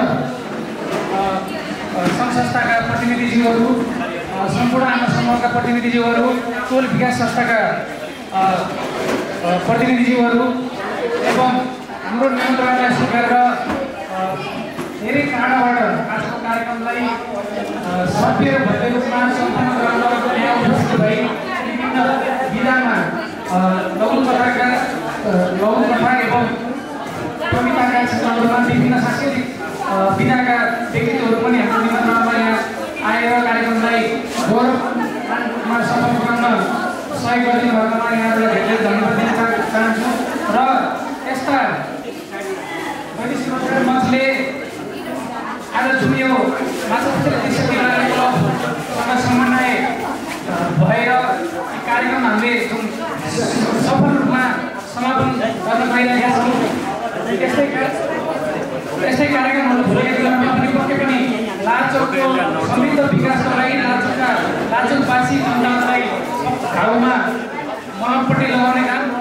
सङ्घ संस्थाका प्रतिनिधिज्यूहरू, सम्पूर्ण आमा समूहका प्रतिनिधिज्यूहरू, टोल विकास संस्थाका प्रतिनिधिज्यूहरू एवं हाम्रो निमन्त्रणालाई स्वीकारेर धेरै टाढाबाट आजको कार्यक्रमलाई सभ्य र भव्य रूपमा सम्पन्न गराउन यहाँ उपस्थित भई विभिन्न विधामा लघु कथाका लघु कथा एवं कविताका क्षेत्रहरूमा विभिन्न सांस्कृतिक विधाका व्यक्तिहरू पनि हाम्रो निमन्त्रणामा यहाँ आएर कार्यक्रमलाई गौरवमा सफल गराउन सहयोग गरिदिनु भएकोमा यहाँहरूलाई धेरै धेरै धन्यवाद दिन चाहन्छु। र यस्ता वैदेशिक रोजगार मञ्चले आज जुन यो माछापुच्छ्रे क्लबसँग समन्वय भएर कार्यक्रम हामीले जुन सफल रूपमा समापन गर्न पाइरहेका छौँ, यस्तै यस्तै कार्यक्रमहरू भोलिका दिनमा पनि पक्कै पनि लाचुङको समृद्ध विकासको लागि, लाचुङका लाचुङवासी समुदायलाई घाउमा मलमपट्टि लगाउने काम